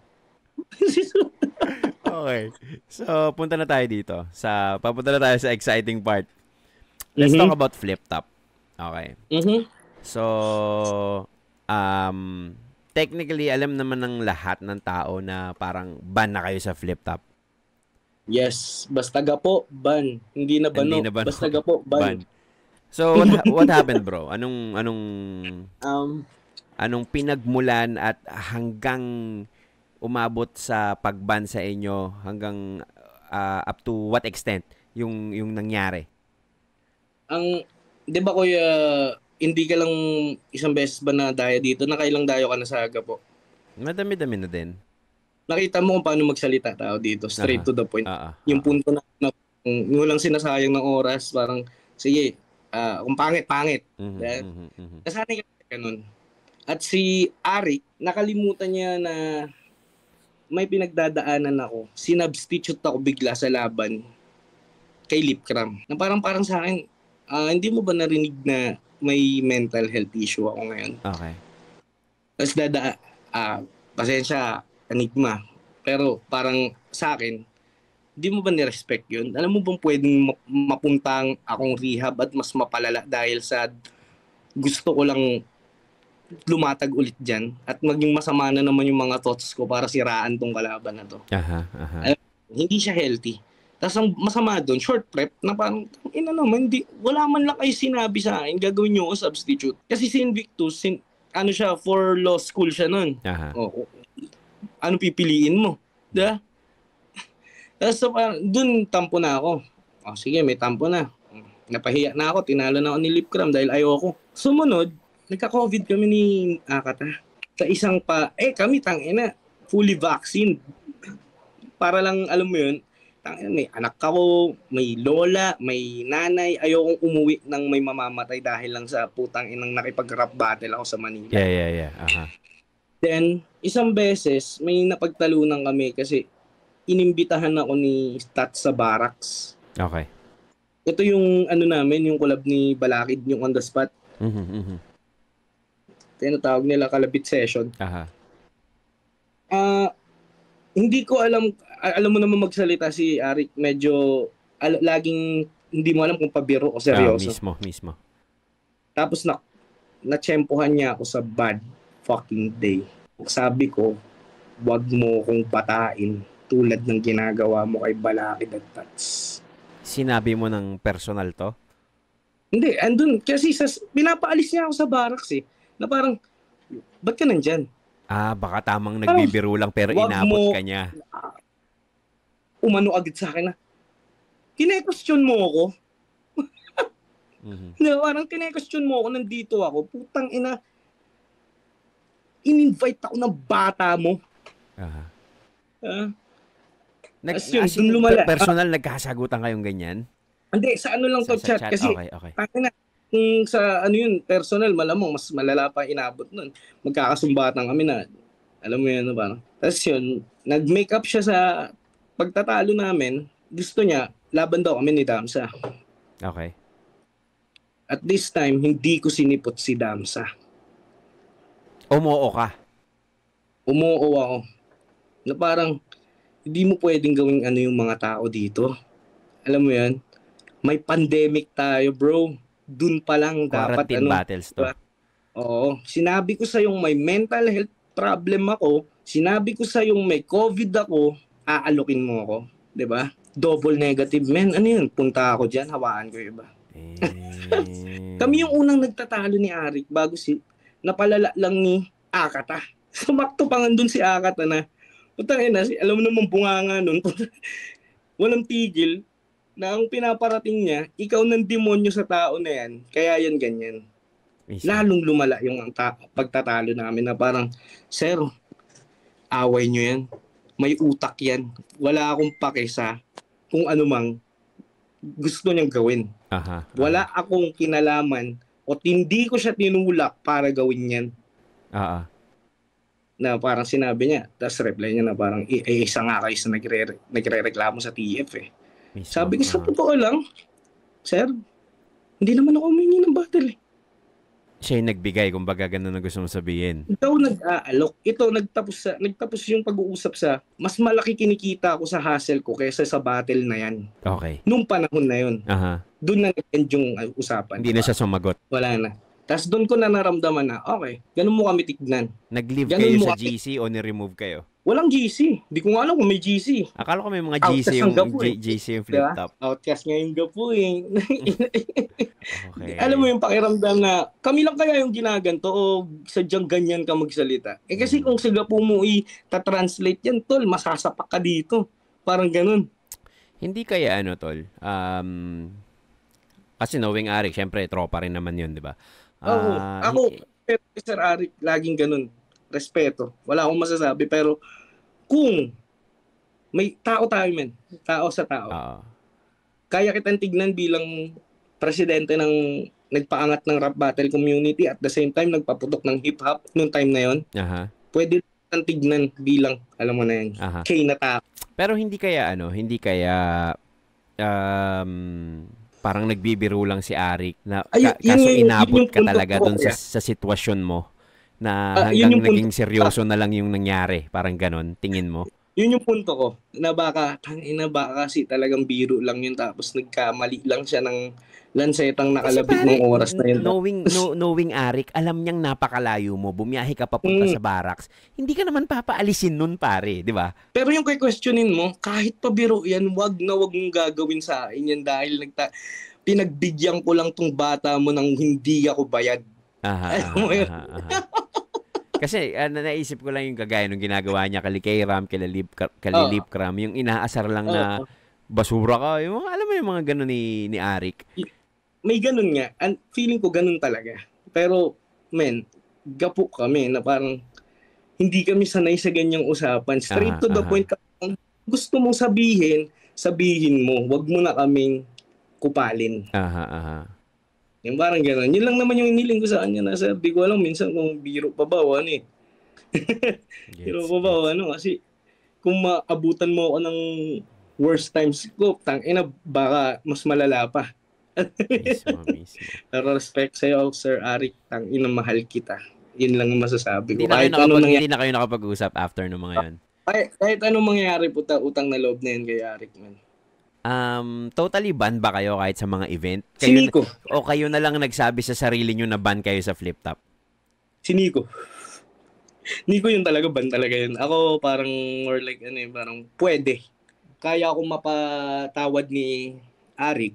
Okay. So, papunta na tayo sa exciting part. Let's talk about Flip Top. Okay. Mhm. So, technically, alam naman ng lahat ng tao na parang ban na kayo sa flip top. Yes, basta gapo, ban. Hindi na Hindi bano, na ba basta gapo, ban. ban? So, what happened, bro? Um, Anong pinagmulan at hanggang umabot sa pagban sa inyo hanggang up to what extent yung nangyari? ang 'di ba kuya, hindi ka lang isang beses ba na dayo dito? Nakailang dayo ka na sa gapo? Madami-dami na din. Nakita mo kung paano magsalita tao dito, straight Aha. to the point. Ah, Yung punto na walang sinasayang ng oras, parang sige, kung pangit-pangit. Dahil nasanay ka na ganun. At si Arik, nakalimutan niya na may pinagdadaanan ako. Sinubstitute ako bigla sa laban kay Lipcram. Na parang sa akin, hindi mo ba narinig na may mental health issue ako ngayon? Okay. Tapos pasensya, enigma. Pero parang sa akin, di mo ba ni-respect yun? Alam mo bang pwedeng mapuntang akong rehab at mas mapalala dahil sa gusto ko lang lumatag ulit dyan at maging masama na naman yung mga thoughts ko para siraan tong kalaban na to. Aha. Hindi siya healthy. Tapos ang masama doon, short prep, na parang, wala man lang kayo sinabi sa akin, gagawin nyo ako substitute. Kasi si Invictus, siya, for law school siya nun. Aha. Ano pipiliin mo? Diba? Tapos doon tampo na ako. Sige, may tampo na. Napahiya na ako, tinalo na ako ni Lipcram dahil ayoko. Sumunod, nagka-COVID kami ni Akata. Sa isang kami tangina, fully vaccine. Para lang, alam mo yun, may anak ako, may lola, may nanay, ayokong umuwi nang may mamamatay dahil lang sa putang inang nakipag-rap battle ako sa Manila. Yeah. Aha. Then, isang beses, may napagtalunan kami kasi inimbitahan ako ni Stat sa barracks. Okay. Ito yung namin, yung collab ni Balakid, yung on the spot. Tinatawag nila Kalabit Session. Aha. Hindi ko alam mo naman magsalita si Arik, medyo laging hindi mo alam kung pabiro o seryoso. Mismo. Tapos natsempohan niya ako sa bad fucking day. Sabi ko, wag mo kong batain tulad ng ginagawa mo kay Balakid at Tats. Sinabi mo ng personal to? Hindi, andun. Kasi pinapaalis niya ako sa barracks na parang, ba't ka nandyan? Baka tamang nagbibiro lang pero inabot ka niya. Umano agad sa akin na, kine-question mo ako? Parang kine-question mo ako, nandito ako, putang ina, in-invite ako ng bata mo. Personal nagkasagutan kayong ganyan? Hindi, sa lang to chat. Kasi, okay. Kung sa personal, malamang mas malala pa inabot nun. Magkakasumbatan kami na, alam mo yun, parang. Tapos yun, nag-make up siya sa pagtatalo namin. Gusto niya, laban daw kami ni Damsa. Okay. At this time, hindi ko sinipot si Damsa. Umuo ka? Umuo ako. Na parang, hindi mo pwedeng gawing yung mga tao dito. Alam mo yan? May pandemic tayo, bro. Dun pa lang dapat quarantine battles to. Oo. Sinabi ko sa yung may mental health problem ako. Sinabi ko sa yung may COVID ako. Aalokin mo ako. 'Di ba? Double negative, man. Ano yun? Punta ako dyan. Hawaan ko yung iba. Kami yung unang nagtatalo ni Arik bago napalala lang ni Akata. Sumakto pa nga dun si Akata na putang ina, alam mo naman bunganga nun. Walang tigil. Na ang pinaparating niya, ikaw ng demonyo sa tao na yan, kaya yan ganyan. Lalong lumala yung pagtatalo namin na parang, sir, away nyo yan. May utak yan. Wala akong pake sa kung ano mang gusto niyang gawin. Wala akong kinalaman o hindi ko siya tinulak para gawin yan. Na parang sinabi niya, tapos reply niya na parang, isa nga kayo sa nagre-reklamo sa TF eh. Mismo. Sabi ko, sa totoo lang, sir, hindi naman ako humingi ng battle eh. Siya yung nagbigay, kumbaga ganun na gusto mong sabihin. Ikaw nag-aalok. Ito, nagtapos yung pag-uusap sa, mas malaki kinikita ako sa hassle ko kaysa sa battle na yan. Okay. Nung panahon na yun. doon na nag-end yung usapan. Hindi na siya sumagot. Wala na. Tapos doon ko na naramdaman na, okay, ganun mo kami tignan. Nag-leave Ganun kayo mo sa kami- GC o ni-remove kayo? Walang GC. Di ko nga alam kung may GC. Akala ko may mga Outcast GC ang yung gapo eh. GC yung flip Diba? top. Outcast nga yung gapo eh. Okay. Alam mo yung pakiramdam na kami lang kaya yung ginaganto o sadyang ganyan ka magsalita. Eh kasi kung sa gapo mo i-translate yan, tol, masasapak ka dito. Parang ganun. Hindi kaya tol. Kasi knowing Arik, syempre tropa rin naman 'yun, 'di ba? Oo. Ako, Sir Arik, laging ganun. Respeto. Wala akong masasabi. Pero kung may tao tayo, men. Tao sa tao. Kaya kitang tignan bilang presidente ng nagpaangat ng rap battle community at the same time nagpaputok ng hip-hop noong time na yon. Aha. Pwede kitang tignan bilang, alam mo na yan, Aha. K na tao. Pero hindi kaya parang nagbibiro lang si Arik na kaso inabot ka talaga doon sa sitwasyon mo na hanggang naging seryoso na lang yung nangyari. Parang ganon, tingin mo? Yun yung punto ko, na baka kasi talagang biro lang yun tapos nagkamali lang siya ng lansetang nakalabit ng oras na yun. Knowing Arik, alam niyang napakalayo mo, bumiyahe ka papunta sa barracks, hindi ka naman papaalisin nun pare, di ba? Pero yung questionin mo, kahit pa biro yan, wag mong gagawin sa akin yan dahil pinagbigyan ko lang tong bata mo nang hindi ako bayad. Kasi naisip ko lang yung kagaya nung ginagawa niya kay Ram, Kalilip Kram, yung inaasar lang na basura ka, yung alam mo yung mga ganun ni Arik. May ganun nga, feeling ko ganun talaga. Pero men, gapo kami na parang hindi kami sanay sa ganyang usapan. Straight to the point, gusto mong sabihin mo, wag mo na kaming kupalin. Yung parang gano'n. Yun lang naman yung iniling ko sa kanya na sabi ko alam minsan kung biro pa ba o ano eh. Biro pa ba o ano kasi kung maabutan mo ako ng worst times ko, tangina baka mas malala pa. Mismo. Pero respect sa'yo, Sir Arik, tangina mahal kita. Yun lang ang masasabi ko. Hindi na kayo nakapag-usap after ng mga yun. Kahit anong mangyari po, utang na loob na yun kay Arik man. Totally ban ba kayo kahit sa mga event? Si Nico. O kayo na lang nagsabi sa sarili nyo na ban kayo sa flip top? Si Nico. Nico yung talaga, ban talaga yun. Ako parang more like parang pwede. Kaya akong mapatawad ni Arik.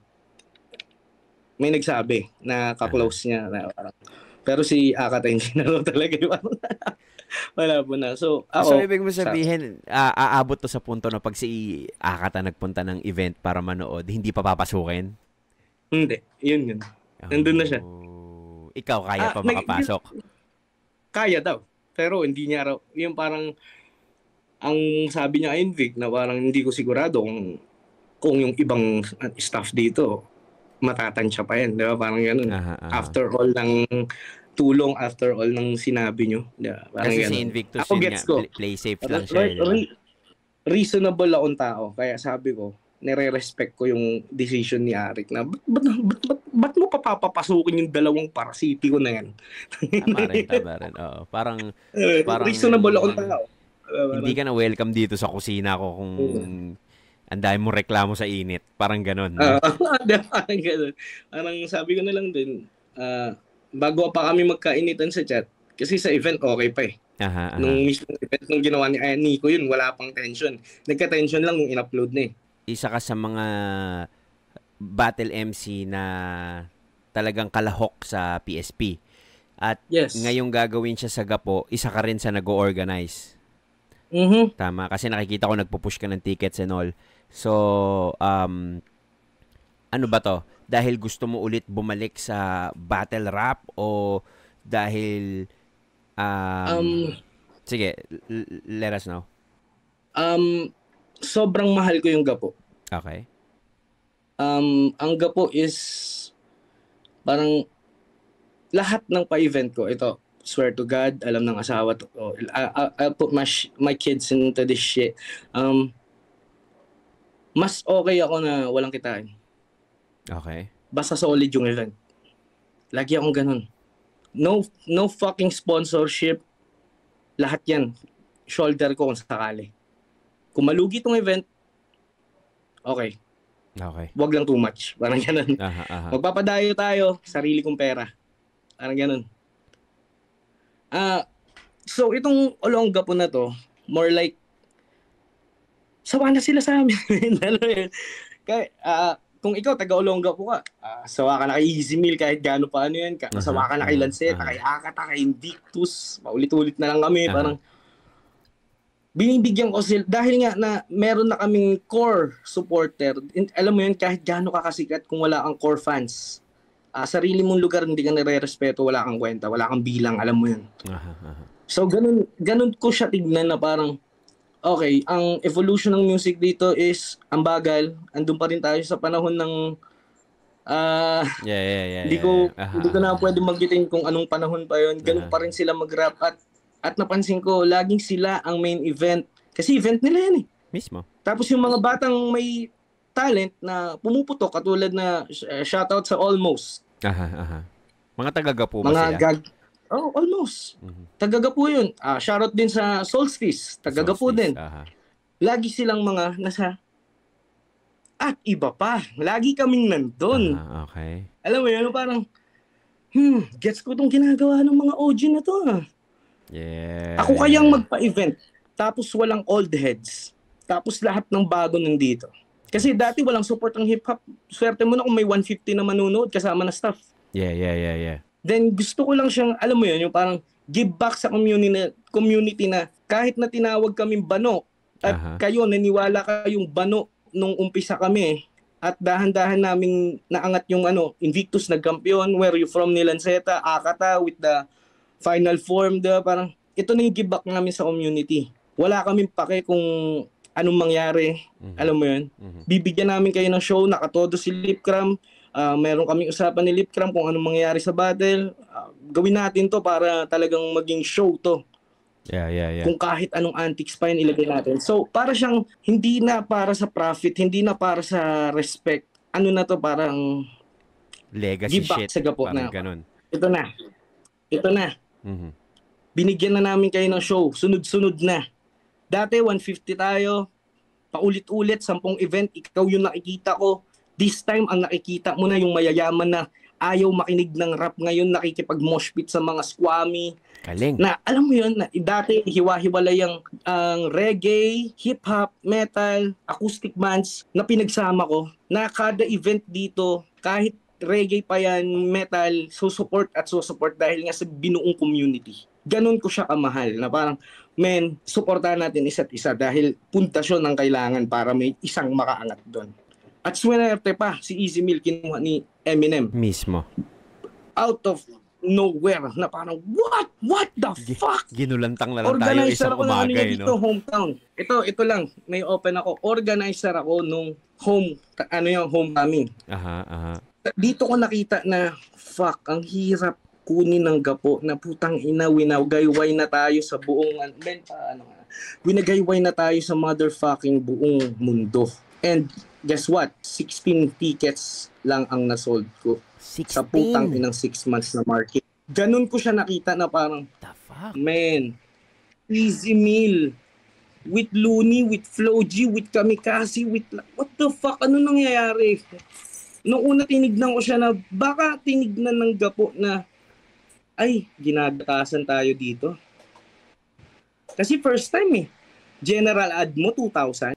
May nagsabi na ka-close niya. Na parang, pero si Akata hindi na talaga yun. Wala po na. So ibig mo sabihin, aabot to sa punto na pag si Akata nagpunta ng event para manood, hindi pa papasukin? Hindi. Yun. Nandun na siya. Ikaw, kaya pa makapasok? Kaya daw. Pero hindi niya raw. Yung parang, ang sabi niya ayun, Vic, na parang hindi ko sigurado kung yung ibang staff dito, matatansya pa yan. Diba? Parang ganun. After all ng tulong, after all ng sinabi nyo. Diba? Kasi si Invictus yun nga, play safe lang siya. Reasonable akong tao. Kaya sabi ko, nire-respect ko yung decision ni Arik na ba't mo papapasukin yung dalawang parasiti ko na yan? Tama rin. Oo. Parang reasonable akong tao. Hindi ka na welcome dito sa kusina ko kung ang dami mo reklamo sa init. Parang ganon. Parang ganon. Parang sabi ko na lang din, bago pa kami magkainitan sa chat, kasi sa event okay pa eh. Nung mismo event nung ginawa ni Nico yun, wala pang tension. Nagka-tension lang nung in-upload na eh. Isa ka sa mga battle MC na talagang kalahok sa PSP. At ngayong gagawin siya sa Gapo, isa ka rin sa nag-o-organize. Tama, kasi nakikita ko nagpo-push ka ng tickets and all. So, ano ba to? Dahil gusto mo ulit bumalik sa battle rap o dahil sige, let us know. Sobrang mahal ko yung Gapo. Okay. Ang Gapo is parang lahat ng pa-event ko, ito, swear to God, alam ng asawa to. I'll put my kids into this shit. Mas okay ako na walang kitain. Okay. Basta solid yung event. Lagi akong ganun. No fucking sponsorship. Lahat yan. Shoulder ko kung sakali. Kung malugi tong event, okay. Okay. Wag lang too much. Parang ganun. Magpapadayo tayo, sarili kong pera. Parang ganun. So itong Olongapo na to, more like sawa na sila sa amin. Kaya, kung ikaw taga Olongapo ka, sawa ka na kay Easy Meal kahit gaano pa ano yan, sawa ka na kay Lanceta, kay Akata, kay Invictus, paulit-ulit na lang kami, parang binibigyan ko sila dahil nga na meron na kaming core supporter. Alam mo yun, kahit gaano ka kasikat kung wala kang core fans, sarili mong lugar hindi ka nare-respeto, wala kang kwenta, wala kang bilang, alam mo yun. So ganun ko siya tignan na parang okay, ang evolution ng music dito is ang bagal. Andun pa rin tayo sa panahon ng hindi ko na pwede magbitin kung anong panahon pa yon. Ganun pa rin sila mag-rap at napansin ko laging sila ang main event kasi event nila yan eh. Mismo. Tapos yung mga batang may talent na pumuputok katulad na shoutout sa Almost. Mga taga-Gapo ba sila? Almost. Taga-Gapo yun. Shoutout din sa Solstice. Taga-Gapo din. Lagi silang mga nasa at iba pa. Lagi kaming nandun. Okay. Alam mo yun, parang gets ko itong ginagawa ng mga OG na to. Yeah. Ako kayang magpa-event. Tapos walang old heads. Tapos lahat ng bago nandito. Kasi dati walang support ng hip-hop. Swerte mo na kung may 150 na manunood kasama na staff. Yeah. Then gusto ko lang siyang, alam mo yun, yung parang give back sa community na kahit na tinawag kaming bano at kayo naniwala kayong bano nung umpisa kami at dahan-dahan naming naangat yung Invictus nagkampiyon, Where You From ni Lanceta, Akata with the final form, parang ito na yung give back namin sa community. Wala kaming pake kung anong mangyari, alam mo yun. Bibigyan namin kayo ng show, nakatodo si Lipcram. Meron kaming usapan ni Lipcram kung anong mangyayari sa battle. Gawin natin to para talagang maging show to. Yeah. Kung kahit anong antics pa yun ilagay natin. So, para siyang hindi na para sa profit, hindi na para sa respect. Ano na to, parang legacy give back shit. sa Gapo na. Ganun. Ito na. Binigyan na namin kayo ng show. Sunod-sunod na. Dati 150 tayo. Paulit-ulit, 10 event. Ikaw yung nakikita ko. This time, ang nakikita mo na yung mayayaman na ayaw makinig ng rap ngayon, nakikipag-mosh pit sa mga squammy. Galing. Na alam mo yun, na dati hiwa-hiwalay ang reggae, hip-hop, metal, acoustic bands na pinagsama ko. Na kada event dito, kahit reggae pa yan, metal, susupport dahil nga sa binuong community. Ganun ko siya kamahal na parang, supportahan natin isa't isa dahil puntasyon ang kailangan para may isang makaangat doon. At swerte pa, si Easy Meal kinuha ni Eminem. Mismo. Out of nowhere, na parang, what the fuck? Ginulantang na lang tayo isang umaga, dito, hometown. Ito lang, may open ako. Organizer ako nung homecoming. Dito ko nakita na, fuck, ang hirap kunin ng Gapo na putang ina, winagayway na tayo sa buong, winagayway na tayo sa motherfucking buong mundo. And guess what? 16 tickets lang ang nasold ko. 16? Sa putang inang 6 months na market. Ganun ko siya nakita na parang, the fuck? Easy Meal, with Looney, with Flo G, with Kamikaze, with what the fuck? Ano nangyayari? Noong una tinignan ko siya na baka tinignan ng Gapo na ay, ginagatasan tayo dito. Kasi first time General ad mo 2,000.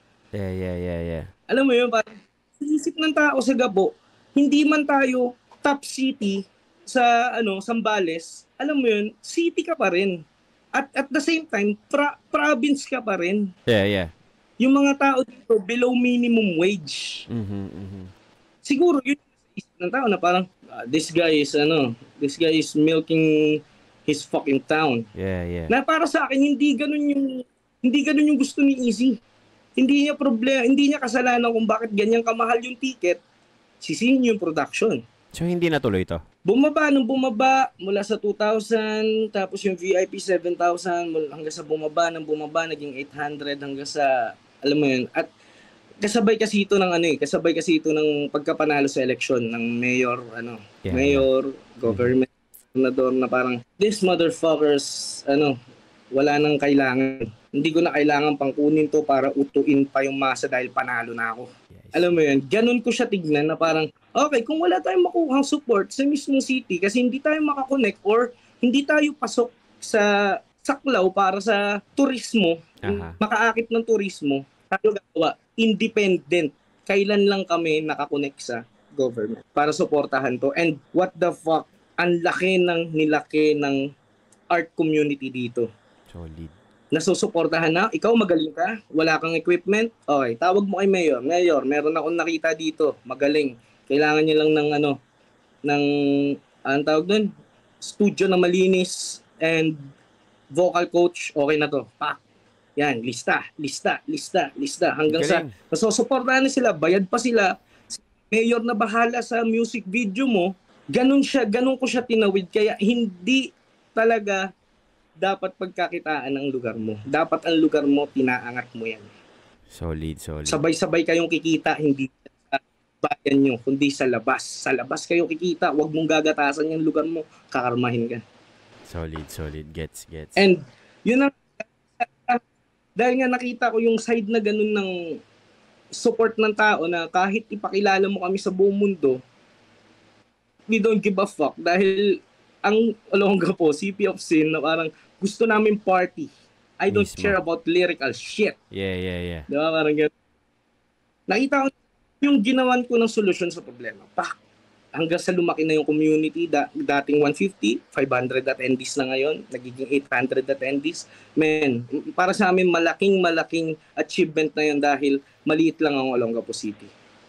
Yeah. Alam mo yun, parang isip ng tao sa Gapo, hindi man tayo top city sa Zambales, alam mo yun, city ka pa rin. At the same time, province ka pa rin. Yeah. Yung mga tao dito below minimum wage. Siguro yun isip ng tao na parang this guy is milking his fucking town. Yeah. Na para sa akin hindi ganun yung gusto ni Easy. Hindi niya kasalanan kung bakit ganyan kamahal yung ticket. Sisihin yung production. So hindi natuloy to? Bumaba mula sa 2,000, tapos yung VIP 7,000 hanggang sa bumaba naging 800 hanggang sa alam mo yun. At kasabay kasi ito ng pagkapanalo sa eleksyon ng mayor, government, senador na parang these motherfuckers, wala nang kailangan. Hindi ko na kailangan pang kunin to para utuin pa yung masa dahil panalo na ako. Alam mo yun, ganun ko siya tignan na parang, okay, kung wala tayong makuhang support sa mismong city kasi hindi tayo makakonect or hindi tayo pasok sa saklaw para sa turismo, Aha. makaakit ng turismo, tayo gagawa, independent. Kailan lang kami nakakonect sa government para suportahan to. And what the fuck, ang laki ng art community dito. Solid. Nasusuportahan na, ikaw magaling ka, wala kang equipment, okay, tawag mo kay Mayor. Mayor, meron akong nakita dito, magaling. Kailangan niya lang ng anong tawag doon? Studio na malinis and vocal coach, okay na to. Pak. Yan, lista. Hanggang sa Galing. nasusuportahan na sila, bayad pa sila. Mayor na bahala sa music video mo. Ganun ko siya tinawid. Kaya hindi talaga dapat pagkakitaan ng lugar mo. Dapat ang lugar mo, pinaangat mo yan. Solid. Sabay-sabay kayong kikita, hindi sa bayan nyo, kundi sa labas. Sa labas kayo kikita, huwag mong gagatasan yung lugar mo, kakarmahin ka. Solid. Gets. And yun ang, dahil nga nakita ko yung side na ganun ng support ng tao na kahit ipakilala mo kami sa buong mundo, we don't give a fuck. Dahil ang Olongapo, City of Sin, na parang gusto namin party. I don't Mismo. care about lyrical shit. Yeah. Diba? Parang gano'n. Nakita ko yung ginawan ko ng solusyon sa problema. Pak! Hanggang sa lumaki na yung community, dating 150, 500 attendees na ngayon, nagiging 800 attendees. Man, para sa amin, malaking achievement na yun dahil maliit lang ang Olongapo City.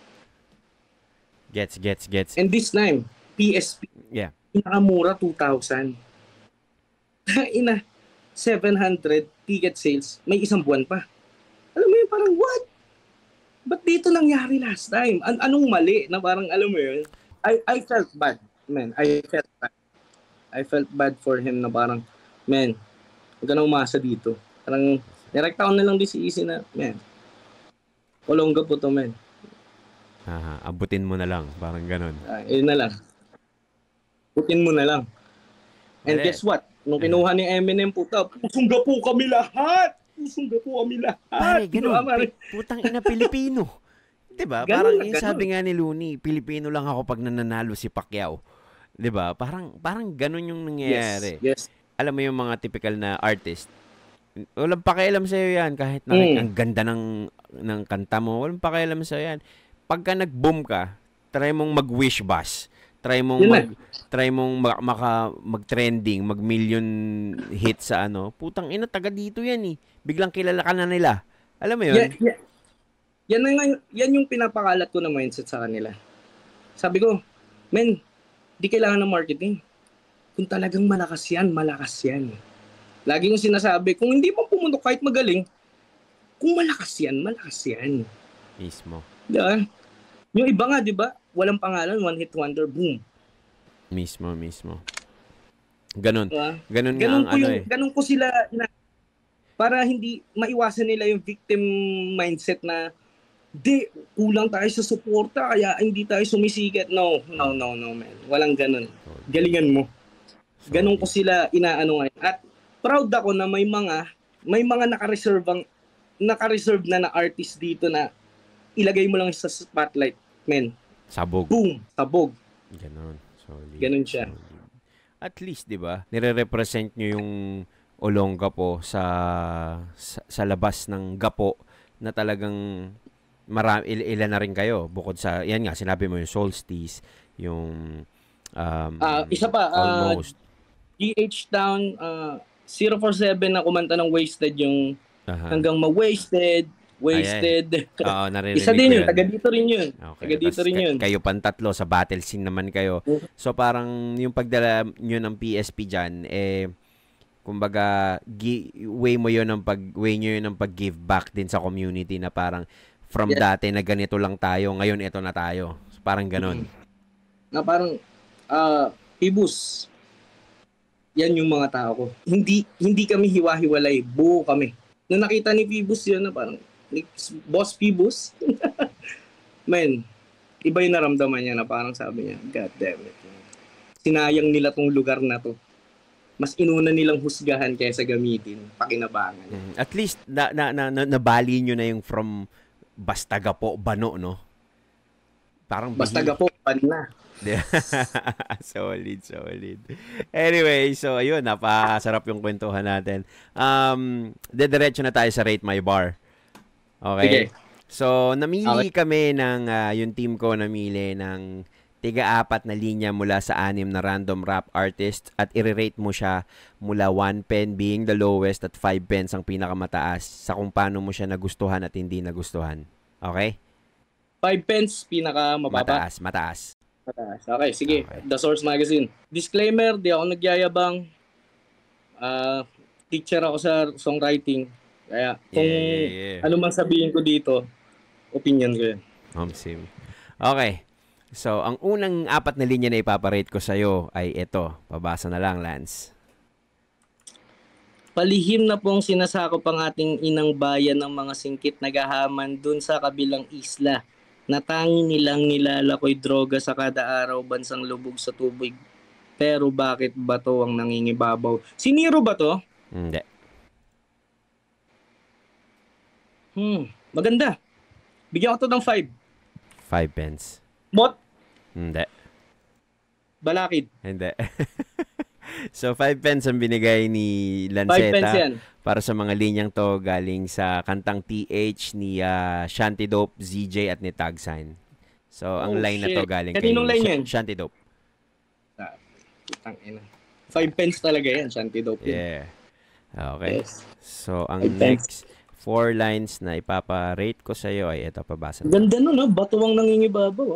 Gets. And this time, PSP, Yeah. pinakamura 2,000. Ina, 700 ticket sales, may isang buwan pa. Alam mo yun, parang what? Ba't dito nangyari last time? Anong mali na parang, alam mo yun? I felt bad, man. I felt bad for him na parang, man, huwag ka na umasa dito. Parang, nirekta ko na lang din si Easy na, man, Olongapo to, man. Aha, abutin mo na lang, parang ganun. Yun na lang. Putin mo na lang. And Mali. guess what? Nung kinuha ni Eminem, puta, pusungga po kami lahat. Pare, ganun. Diba, pare? Putang ina, Pilipino. Diba? Ganun Parang na, yung ganun. sabi nga ni Looney, Pilipino lang ako pag nananalo si Pacquiao. Diba? Parang ganun yung nangyayari. Yes. Alam mo yung mga typical na artist, walang pakialam sa'yo yan. Kahit na ang ganda ng kanta mo, walang pakialam sa'yo yan. Pagka nag-boom ka, try mong mag-wish bash. Try mong mag-trending, mag-million hit sa ano. Putang ina, taga dito yan eh. Biglang kilala ka na nila. Alam mo yun? Yan yung pinapakalat ko na mindset sa kanila. Sabi ko, men, di kailangan ng marketing. Kung talagang malakas yan. Lagi yung sinasabi, kung hindi mo pumuntok kahit magaling, kung malakas yan. Mismo. Diba? Yung iba nga, di ba? Walang pangalan, one hit wonder, boom. Mismo. Ganun. Diba? Ganun nga ang ano eh. Ganun ko sila para hindi maiwasan nila yung victim mindset na kulang tayo sa suporta kaya hindi tayo sumisikat. No, man. Walang ganun. Galingan mo. Ganun ko sila inaano ngayon. At proud ako na may mga naka-reserve na artist dito na ilagay mo lang sa spotlight, men. Sabog. Boom, sabog. Ganun. Solid. Ganun siya. Solid. At least, 'di ba? Nire-represent nyo yung Olongapo sa labas ng Gapo na talagang ilan na rin kayo bukod sa yan nga sinabi mo yung Solstice, yung isa pa Almost DH Town 047 na kumanta ng Wasted yung hanggang ma-wasted. Oo, naririnig Isa din ko yun, taga dito rin yun. Okay. Taga dito rin yun. Kayo pantatlo sa battle scene naman kayo. So parang yung pagdala nyo ng PSP dyan, kumbaga way nyo yun ng pag-give back din sa community na parang from dati na ganito lang tayo, ngayon ito na tayo. So, parang ganon. Na parang Pibus, yan yung mga tao ko. Hindi kami hiwa-hiwalay, buo kami. Nung nakita ni Pibus yun na parang Boss Pibus, man, iba yung naramdaman niya na parang sabi niya, God damn it. Sinayang nila tong lugar na to. Mas inuna nilang husgahan kaysa gamitin, pakinabangan. At least nabali nyo na yung from basta Gapo, Bano, no? Parang Basta bihis. gapo, pan na. Solid. Anyway, so ayun, napasarap yung kwentuhan natin. Dediretso na tayo sa Rate My Bar. Okay? Sige. So, namili kami ng, yung team ko namili ng tiga-4 na linya mula sa 6 na random rap artists at i-rate mo siya mula 1 pen being the lowest at 5 pens ang pinakamataas sa kung paano mo siya nagustuhan at hindi nagustuhan. Okay? 5 pence, pinaka mababa. Mataas. Okay, sige. Okay. The Source Magazine. Disclaimer, di ako nagyayabang. Teacher ako sa songwriting. Kaya kung ano man sabihin ko dito, opinion ko yun. Same. Okay. So, ang unang 4 na linya na ipaparate ko sa'yo ay ito. Pabasa na lang, Lance. Palihim na pong sinasakop ang ating inang bayan ng mga singkit naghahaman dun sa kabilang isla. Natangi nilang nilalakoy droga sa kada araw bansang lubog sa tubig. Pero bakit ba to ang nangingibabaw? Si Nero ba to? Hindi. Maganda. Bigyan ko to ng 5. 5 pence. Bot? Hindi. Balakid. Hindi. So, 5 pence ang binigay ni 5 pence yan. Lanceta para sa mga linyang to galing sa kantang TH ni Shanty Dope, ZJ at ni Tagsign. So, ang line na to galing Kaninong line yan? Shanty Dope. Tangina. 5 pence talaga yan, Shanty Dope. Yeah. Okay. Yes. So, ang 5 pence. next 4 lines na ipapa-rate ko sa iyo ay ito, pabasa na. Ganda nun, batuwang nangingibabaw.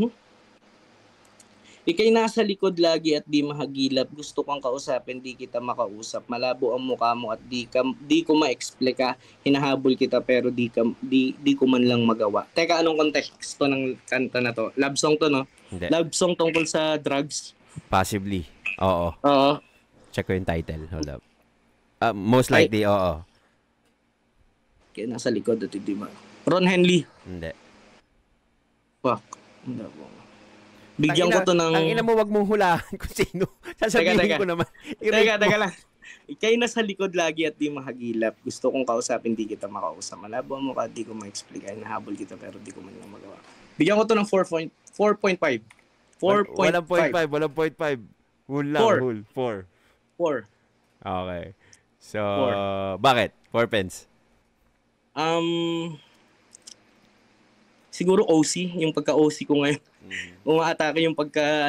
Ika'y nasa likod lagi at di mahagilap. Gusto kang kausapin, di kita makausap. Malabo ang mukha mo at di ko ma-explica. Hinahabol kita pero di ko man lang magawa. Teka, anong konteksto ng kanta na to? Love song to, no? Hindi. Love song tungkol sa drugs. Possibly. Oo. Oo. Check ko yung title. Hold up. Most likely, oo. Kaya nasa likod at di ba? Ron Henley. Hindi. Fuck. Hindi po. Bigyan ko to ng... Ang ina mo, wag mong hulaan kung sino. Sasabihin Teka. ko naman. Teka lang. Ika'y nasa likod lagi at di mahagilap. Gusto kong kausapin, di kita makausap. Malabo mo ka, di ko ma-explain. Nahabol kita pero di ko man lang magawa. Bigyan ko to ng 4.5. 4.5. Walang 0.5. Hul lang. 4. Okay. So, bakit? 4 pence? Siguro OC, yung pagka-OC ko ngayon. Umaatake yung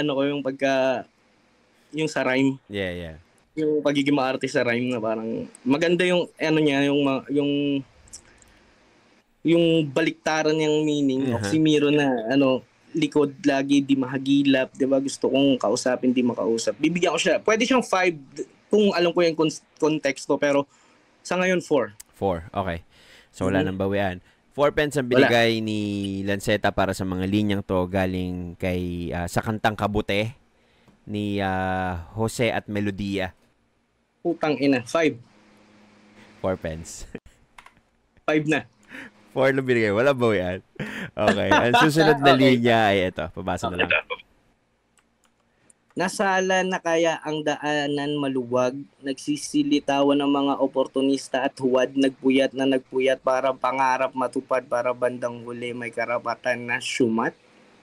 yung sa rhyme. Yeah. Yung pagiging maarte sa rhyme na parang maganda yung niya, yung baliktaran niyang meaning. Oxymoron na likod lagi, di mahagilap, 'di ba? Gusto kong kausapin, di makausap. Bibigyan ko siya. Pwede siyang 5 kung alam ko yung konteksto, pero sa ngayon 4. 4. Okay. So, wala nang bawian. 4 pence ang binigay ni Lanceta para sa mga linyang to galing kay sa kantang Kabute ni Jose at Melodia. Putang ina, 5. 4 pence. 5 na. 4 lang binigay. Wala bawian. Okay. Ang susunod na linya ay ito. Pabasa na lang. Nasala na kaya ang daanan maluwag, nagsisilitawan ng mga oportunista at huwad, nagpuyat para pangarap matupad, para bandang huli may karapatan na syumat.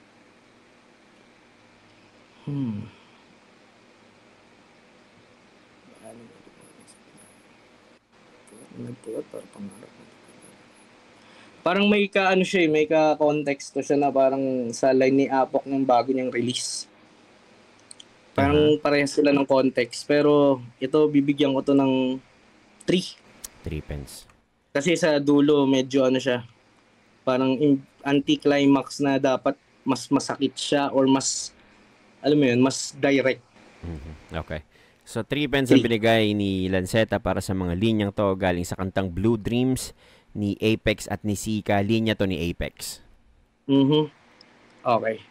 Nagpuyat para pangarap matupad. Parang may may ka-konteksto siya na parang sa line ni Apok ng bago niyang release. Parang parehas sila ng context. Pero ito, bibigyan ko to ng 3. 3 pence. Kasi sa dulo, medyo siya. Parang anti-climax na dapat mas masakit siya or mas, alam mo yun, mas direct. Okay. So, 3 pence ang binigay ni Lanceta para sa mga linyang to galing sa kantang Blue Dreams ni Apex at ni Sika. Linya to ni Apex. Okay.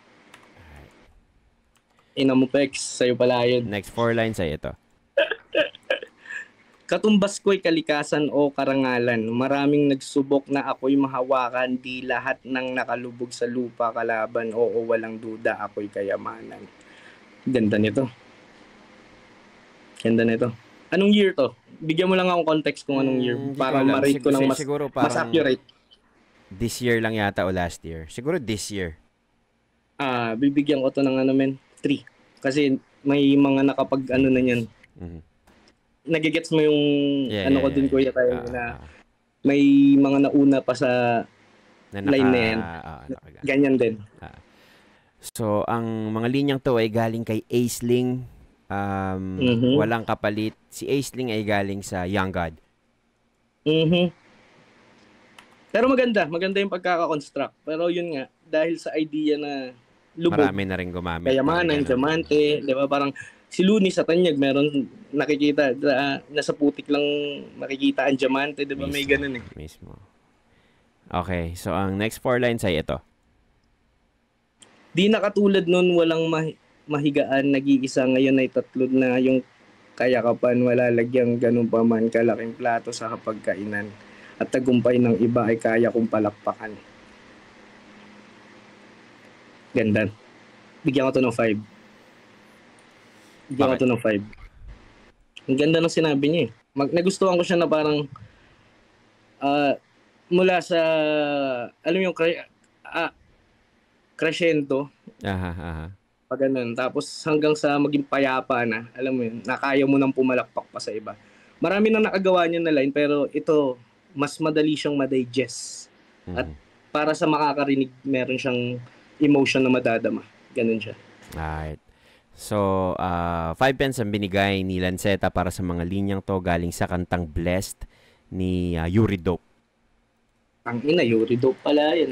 Inamupex, sa'yo pala yun. Next 4 lines ay ito. Katumbas ko'y kalikasan o karangalan. Maraming nagsubok na ako'y mahawakan. Di lahat ng nakalubog sa lupa kalaban. Oo, walang duda ako'y kayamanan. Ganda nito. Anong year to? Bigyan mo lang akong context kung anong year. Para ma-rate ko ng mas accurate. This year lang yata o last year. Siguro this year. Bibigyan ko to ng 3. Kasi may mga nakapag na yan. Mhm. Nagigets mo yung ko dun, Kuya tayo, na may mga nauna pa sa line na yan. Ganyan din. So, ang mga linyang to ay galing kay Aisling. Walang kapalit. Si Aisling ay galing sa Young God. Pero maganda yung pagkaka-construct. Pero yun nga, dahil sa idea na lubog, marami na rin gumamit. kayamanan, diamante, di ba? Parang si Looney sa Tanyag, meron nakikita, nasa putik lang makikita ang diamante, di ba? May ganun eh. Mismo. Okay, so ang next 4 lines ay ito. Di na katulad nun, walang mahigaan, nag-iisa, ngayon ay 3 na yung kayakapan, wala lagyang ganun pa man kalaking plato sa kapagkainan. At tagumpay ng iba ay kaya kong palakpakan. Ganda. Bigyan ko to ng 5. Bigyan ko to ng 5. Ang ganda ng sinabi niya eh. Nagustuhan ko siya na parang mula sa alam mo yung crescendo. Pag ganun. Tapos hanggang sa maging payapa na, alam mo yun, nakaya mo nang pumalakpak pa sa iba. Marami nang nakagawa niya na line, pero ito, mas madali siyang ma-digest. At para sa makakarinig, meron siyang emotion na madadama. Ganun siya. Alright. So, 5 pence ang binigay ni Lanceta para sa mga linyang to galing sa kantang Blessed ni Yuri Dope. Ang ina, Yuri Dope pala yan.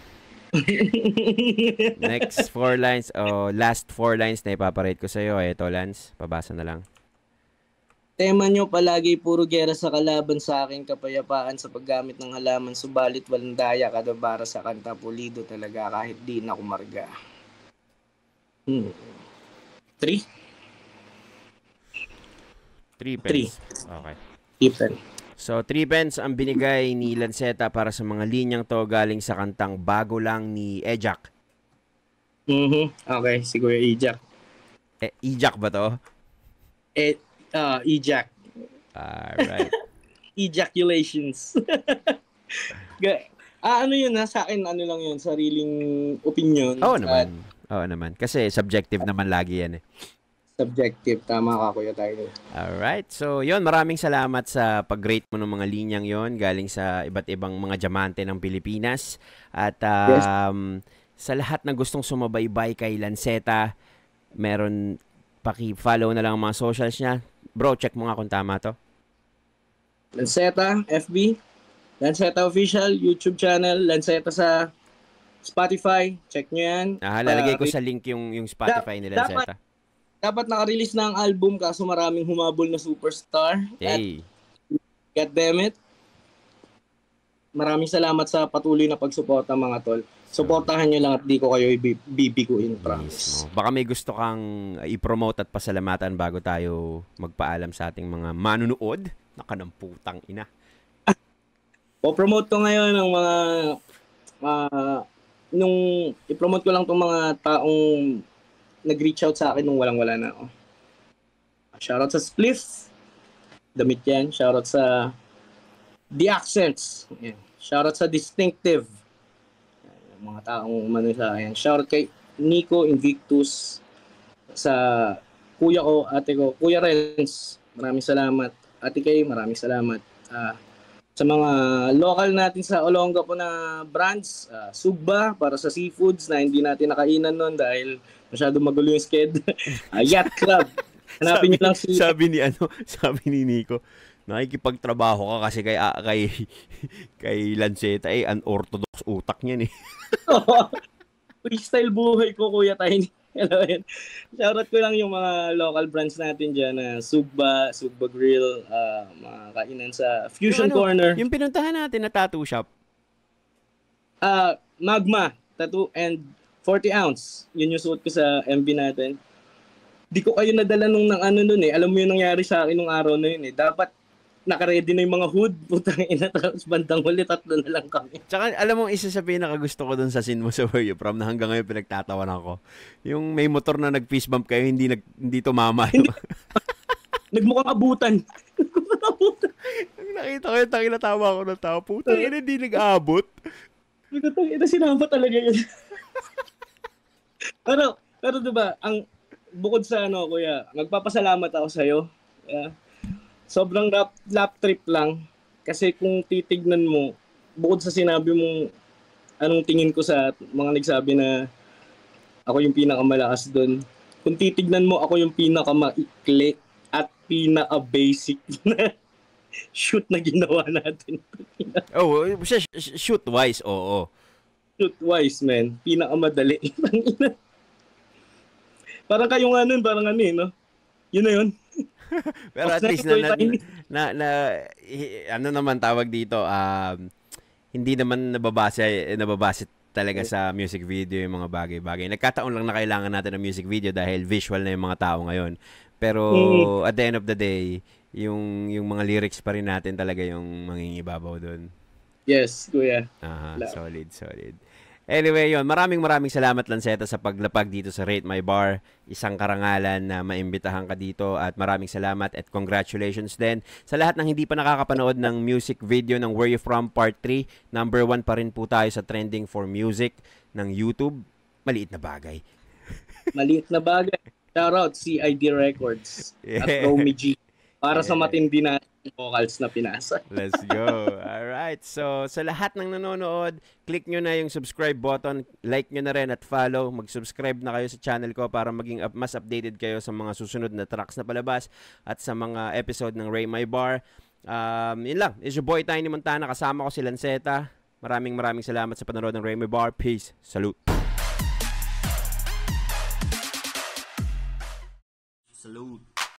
Next 4 lines, last 4 lines na ipaparate ko sa'yo. Ito, Lance, pabasa na lang. Tema nyo palagi puro gera sa kalaban, sa aking kapayapaan sa paggamit ng halaman, subalit walang daya kadabara sa kanta, pulido talaga kahit di na kumarga. 3? 3 pence. Okay. 3 pence. So, 3 pence ang binigay ni Lanceta para sa mga linyang to galing sa kantang Bago Lang ni Ejak. Okay, siguro Ejak. Ejak ba to? Ejak. Alright. Ejaculations. Ano yun sa akin, ano lang yun, sariling opinion. Oo naman. Kasi subjective naman lagi yan eh. Subjective, tama ka Kuya tayo. Alright, so yun, maraming salamat sa pag-rate mo ng mga linyang yon galing sa iba't ibang mga diamante ng Pilipinas. At sa lahat na gustong sumabaybay kay Lanceta, meron, paki-follow na lang ang mga socials niya. Bro, check mo nga kung tama to. Lanceta, FB, Lanceta Official, YouTube channel, Lanceta sa Spotify, check nyo yan. Lalagay ko sa link yung Spotify ni Lanceta. Dapat naka-release na ang album kaso maraming humabol na superstar. Hey. God damn it. Maraming salamat sa patuloy na pagsuporta mga tol. Suportahan nyo lang at di ko kayo bibiguin, promise. Baka may gusto kang i-promote at pasalamatan bago tayo magpaalam sa ating mga manunood. Nakanamputang ina. Po-promote ko ngayon ng mga i-promote ko lang tong mga taong nag-reach out sa akin nung walang-wala na ako. Shoutout sa Spliff. Damit yan. Shoutout sa The Accents. Yeah. Shoutout sa Distinctive. Mga taong umano sa akin. Shoutout kay Nico Invictus. Sa kuya ko, ate ko, Kuya Renz. Maraming salamat. Ate Kay, maraming salamat. Sa mga local natin sa Olonga po na brands, Sugba para sa seafoods na hindi natin nakainan noon dahil masyado magulo yung sked. Yacht Club. Hanapin niyo lang sabi ni Nico, nakikipagtrabaho ka kasi kay Lanceta unorthodox utak niyan eh. Freestyle buhay ko Kuya Tiny. Shoutout ko lang yung mga local brands natin dyan na Sugba Grill, mga kainan sa Fusion Corner. Yung pinuntahan natin na tattoo shop. Magma Tattoo and 40 ounce. Yun yung suot ko sa MV natin. Di ko kayo nadala nung nun eh. Alam mo yung nangyari sa akin nung araw na yun eh. Dapat naka-ready na yung mga hood. Putang ina, tapos bandang huli, 3 na lang kami. Tsaka, alam mo, isa sa pinakagusto ko dun sa scene mo sa Where You From na hanggang ngayon pinagtatawanan ko. Yung may motor na nag-fist bump kayo, hindi tumama. Nagmukhang abutan. Nakita ko yung tawa ko ng tao. Putang ina, hindi nag-aabot. Ina, sinama talaga yun. Pero 'di ba, ang bukod sa ano, kuya, magpapasalamat ako sa iyo. Yeah. Sobrang lap trip lang kasi kung titignan mo, bukod sa sinabi mong anong tingin ko sa mga nagsabi na ako yung pinakamalakas doon. Kung titignan mo, ako yung pinakamaikli at pinaka-basic na shoot na ginawa natin. Oh, shoot-wise, oo. Shoot-wise, man. Pinakamadali. Parang kayong parang no? Yun na yun. Pero at least ano naman tawag dito, hindi naman nababase talaga sa music video yung mga bagay-bagay. Nagkataon lang na kailangan natin ng music video dahil visual na yung mga tao ngayon. Pero at the end of the day, yung mga lyrics pa rin natin talaga yung mangingibabaw doon. Yes, kuya. Solid. Anyway, yun. Maraming salamat, Lanceta, sa paglapag dito sa Rate My Bar. Isang karangalan na maimbitahan ka dito at maraming salamat at congratulations din sa lahat ng hindi pa nakakapanood ng music video ng Where You From Part 3. Number 1 pa rin po tayo sa trending for music ng YouTube. Maliit na bagay. Maliit na bagay. Shoutout CID Records at Romy G. Para sa matindi na vocals na pinasa. Let's go. Alright. So, sa lahat ng nanonood, click nyo na yung subscribe button, like nyo na rin at follow. Mag-subscribe na kayo sa channel ko para maging mas updated kayo sa mga susunod na tracks na palabas at sa mga episode ng Ray My Bar. Yun lang. It's your boy Tiny Montana. Kasama ko si Lanceta. Maraming salamat sa panonood ng Ray My Bar. Peace. Salute. Salute.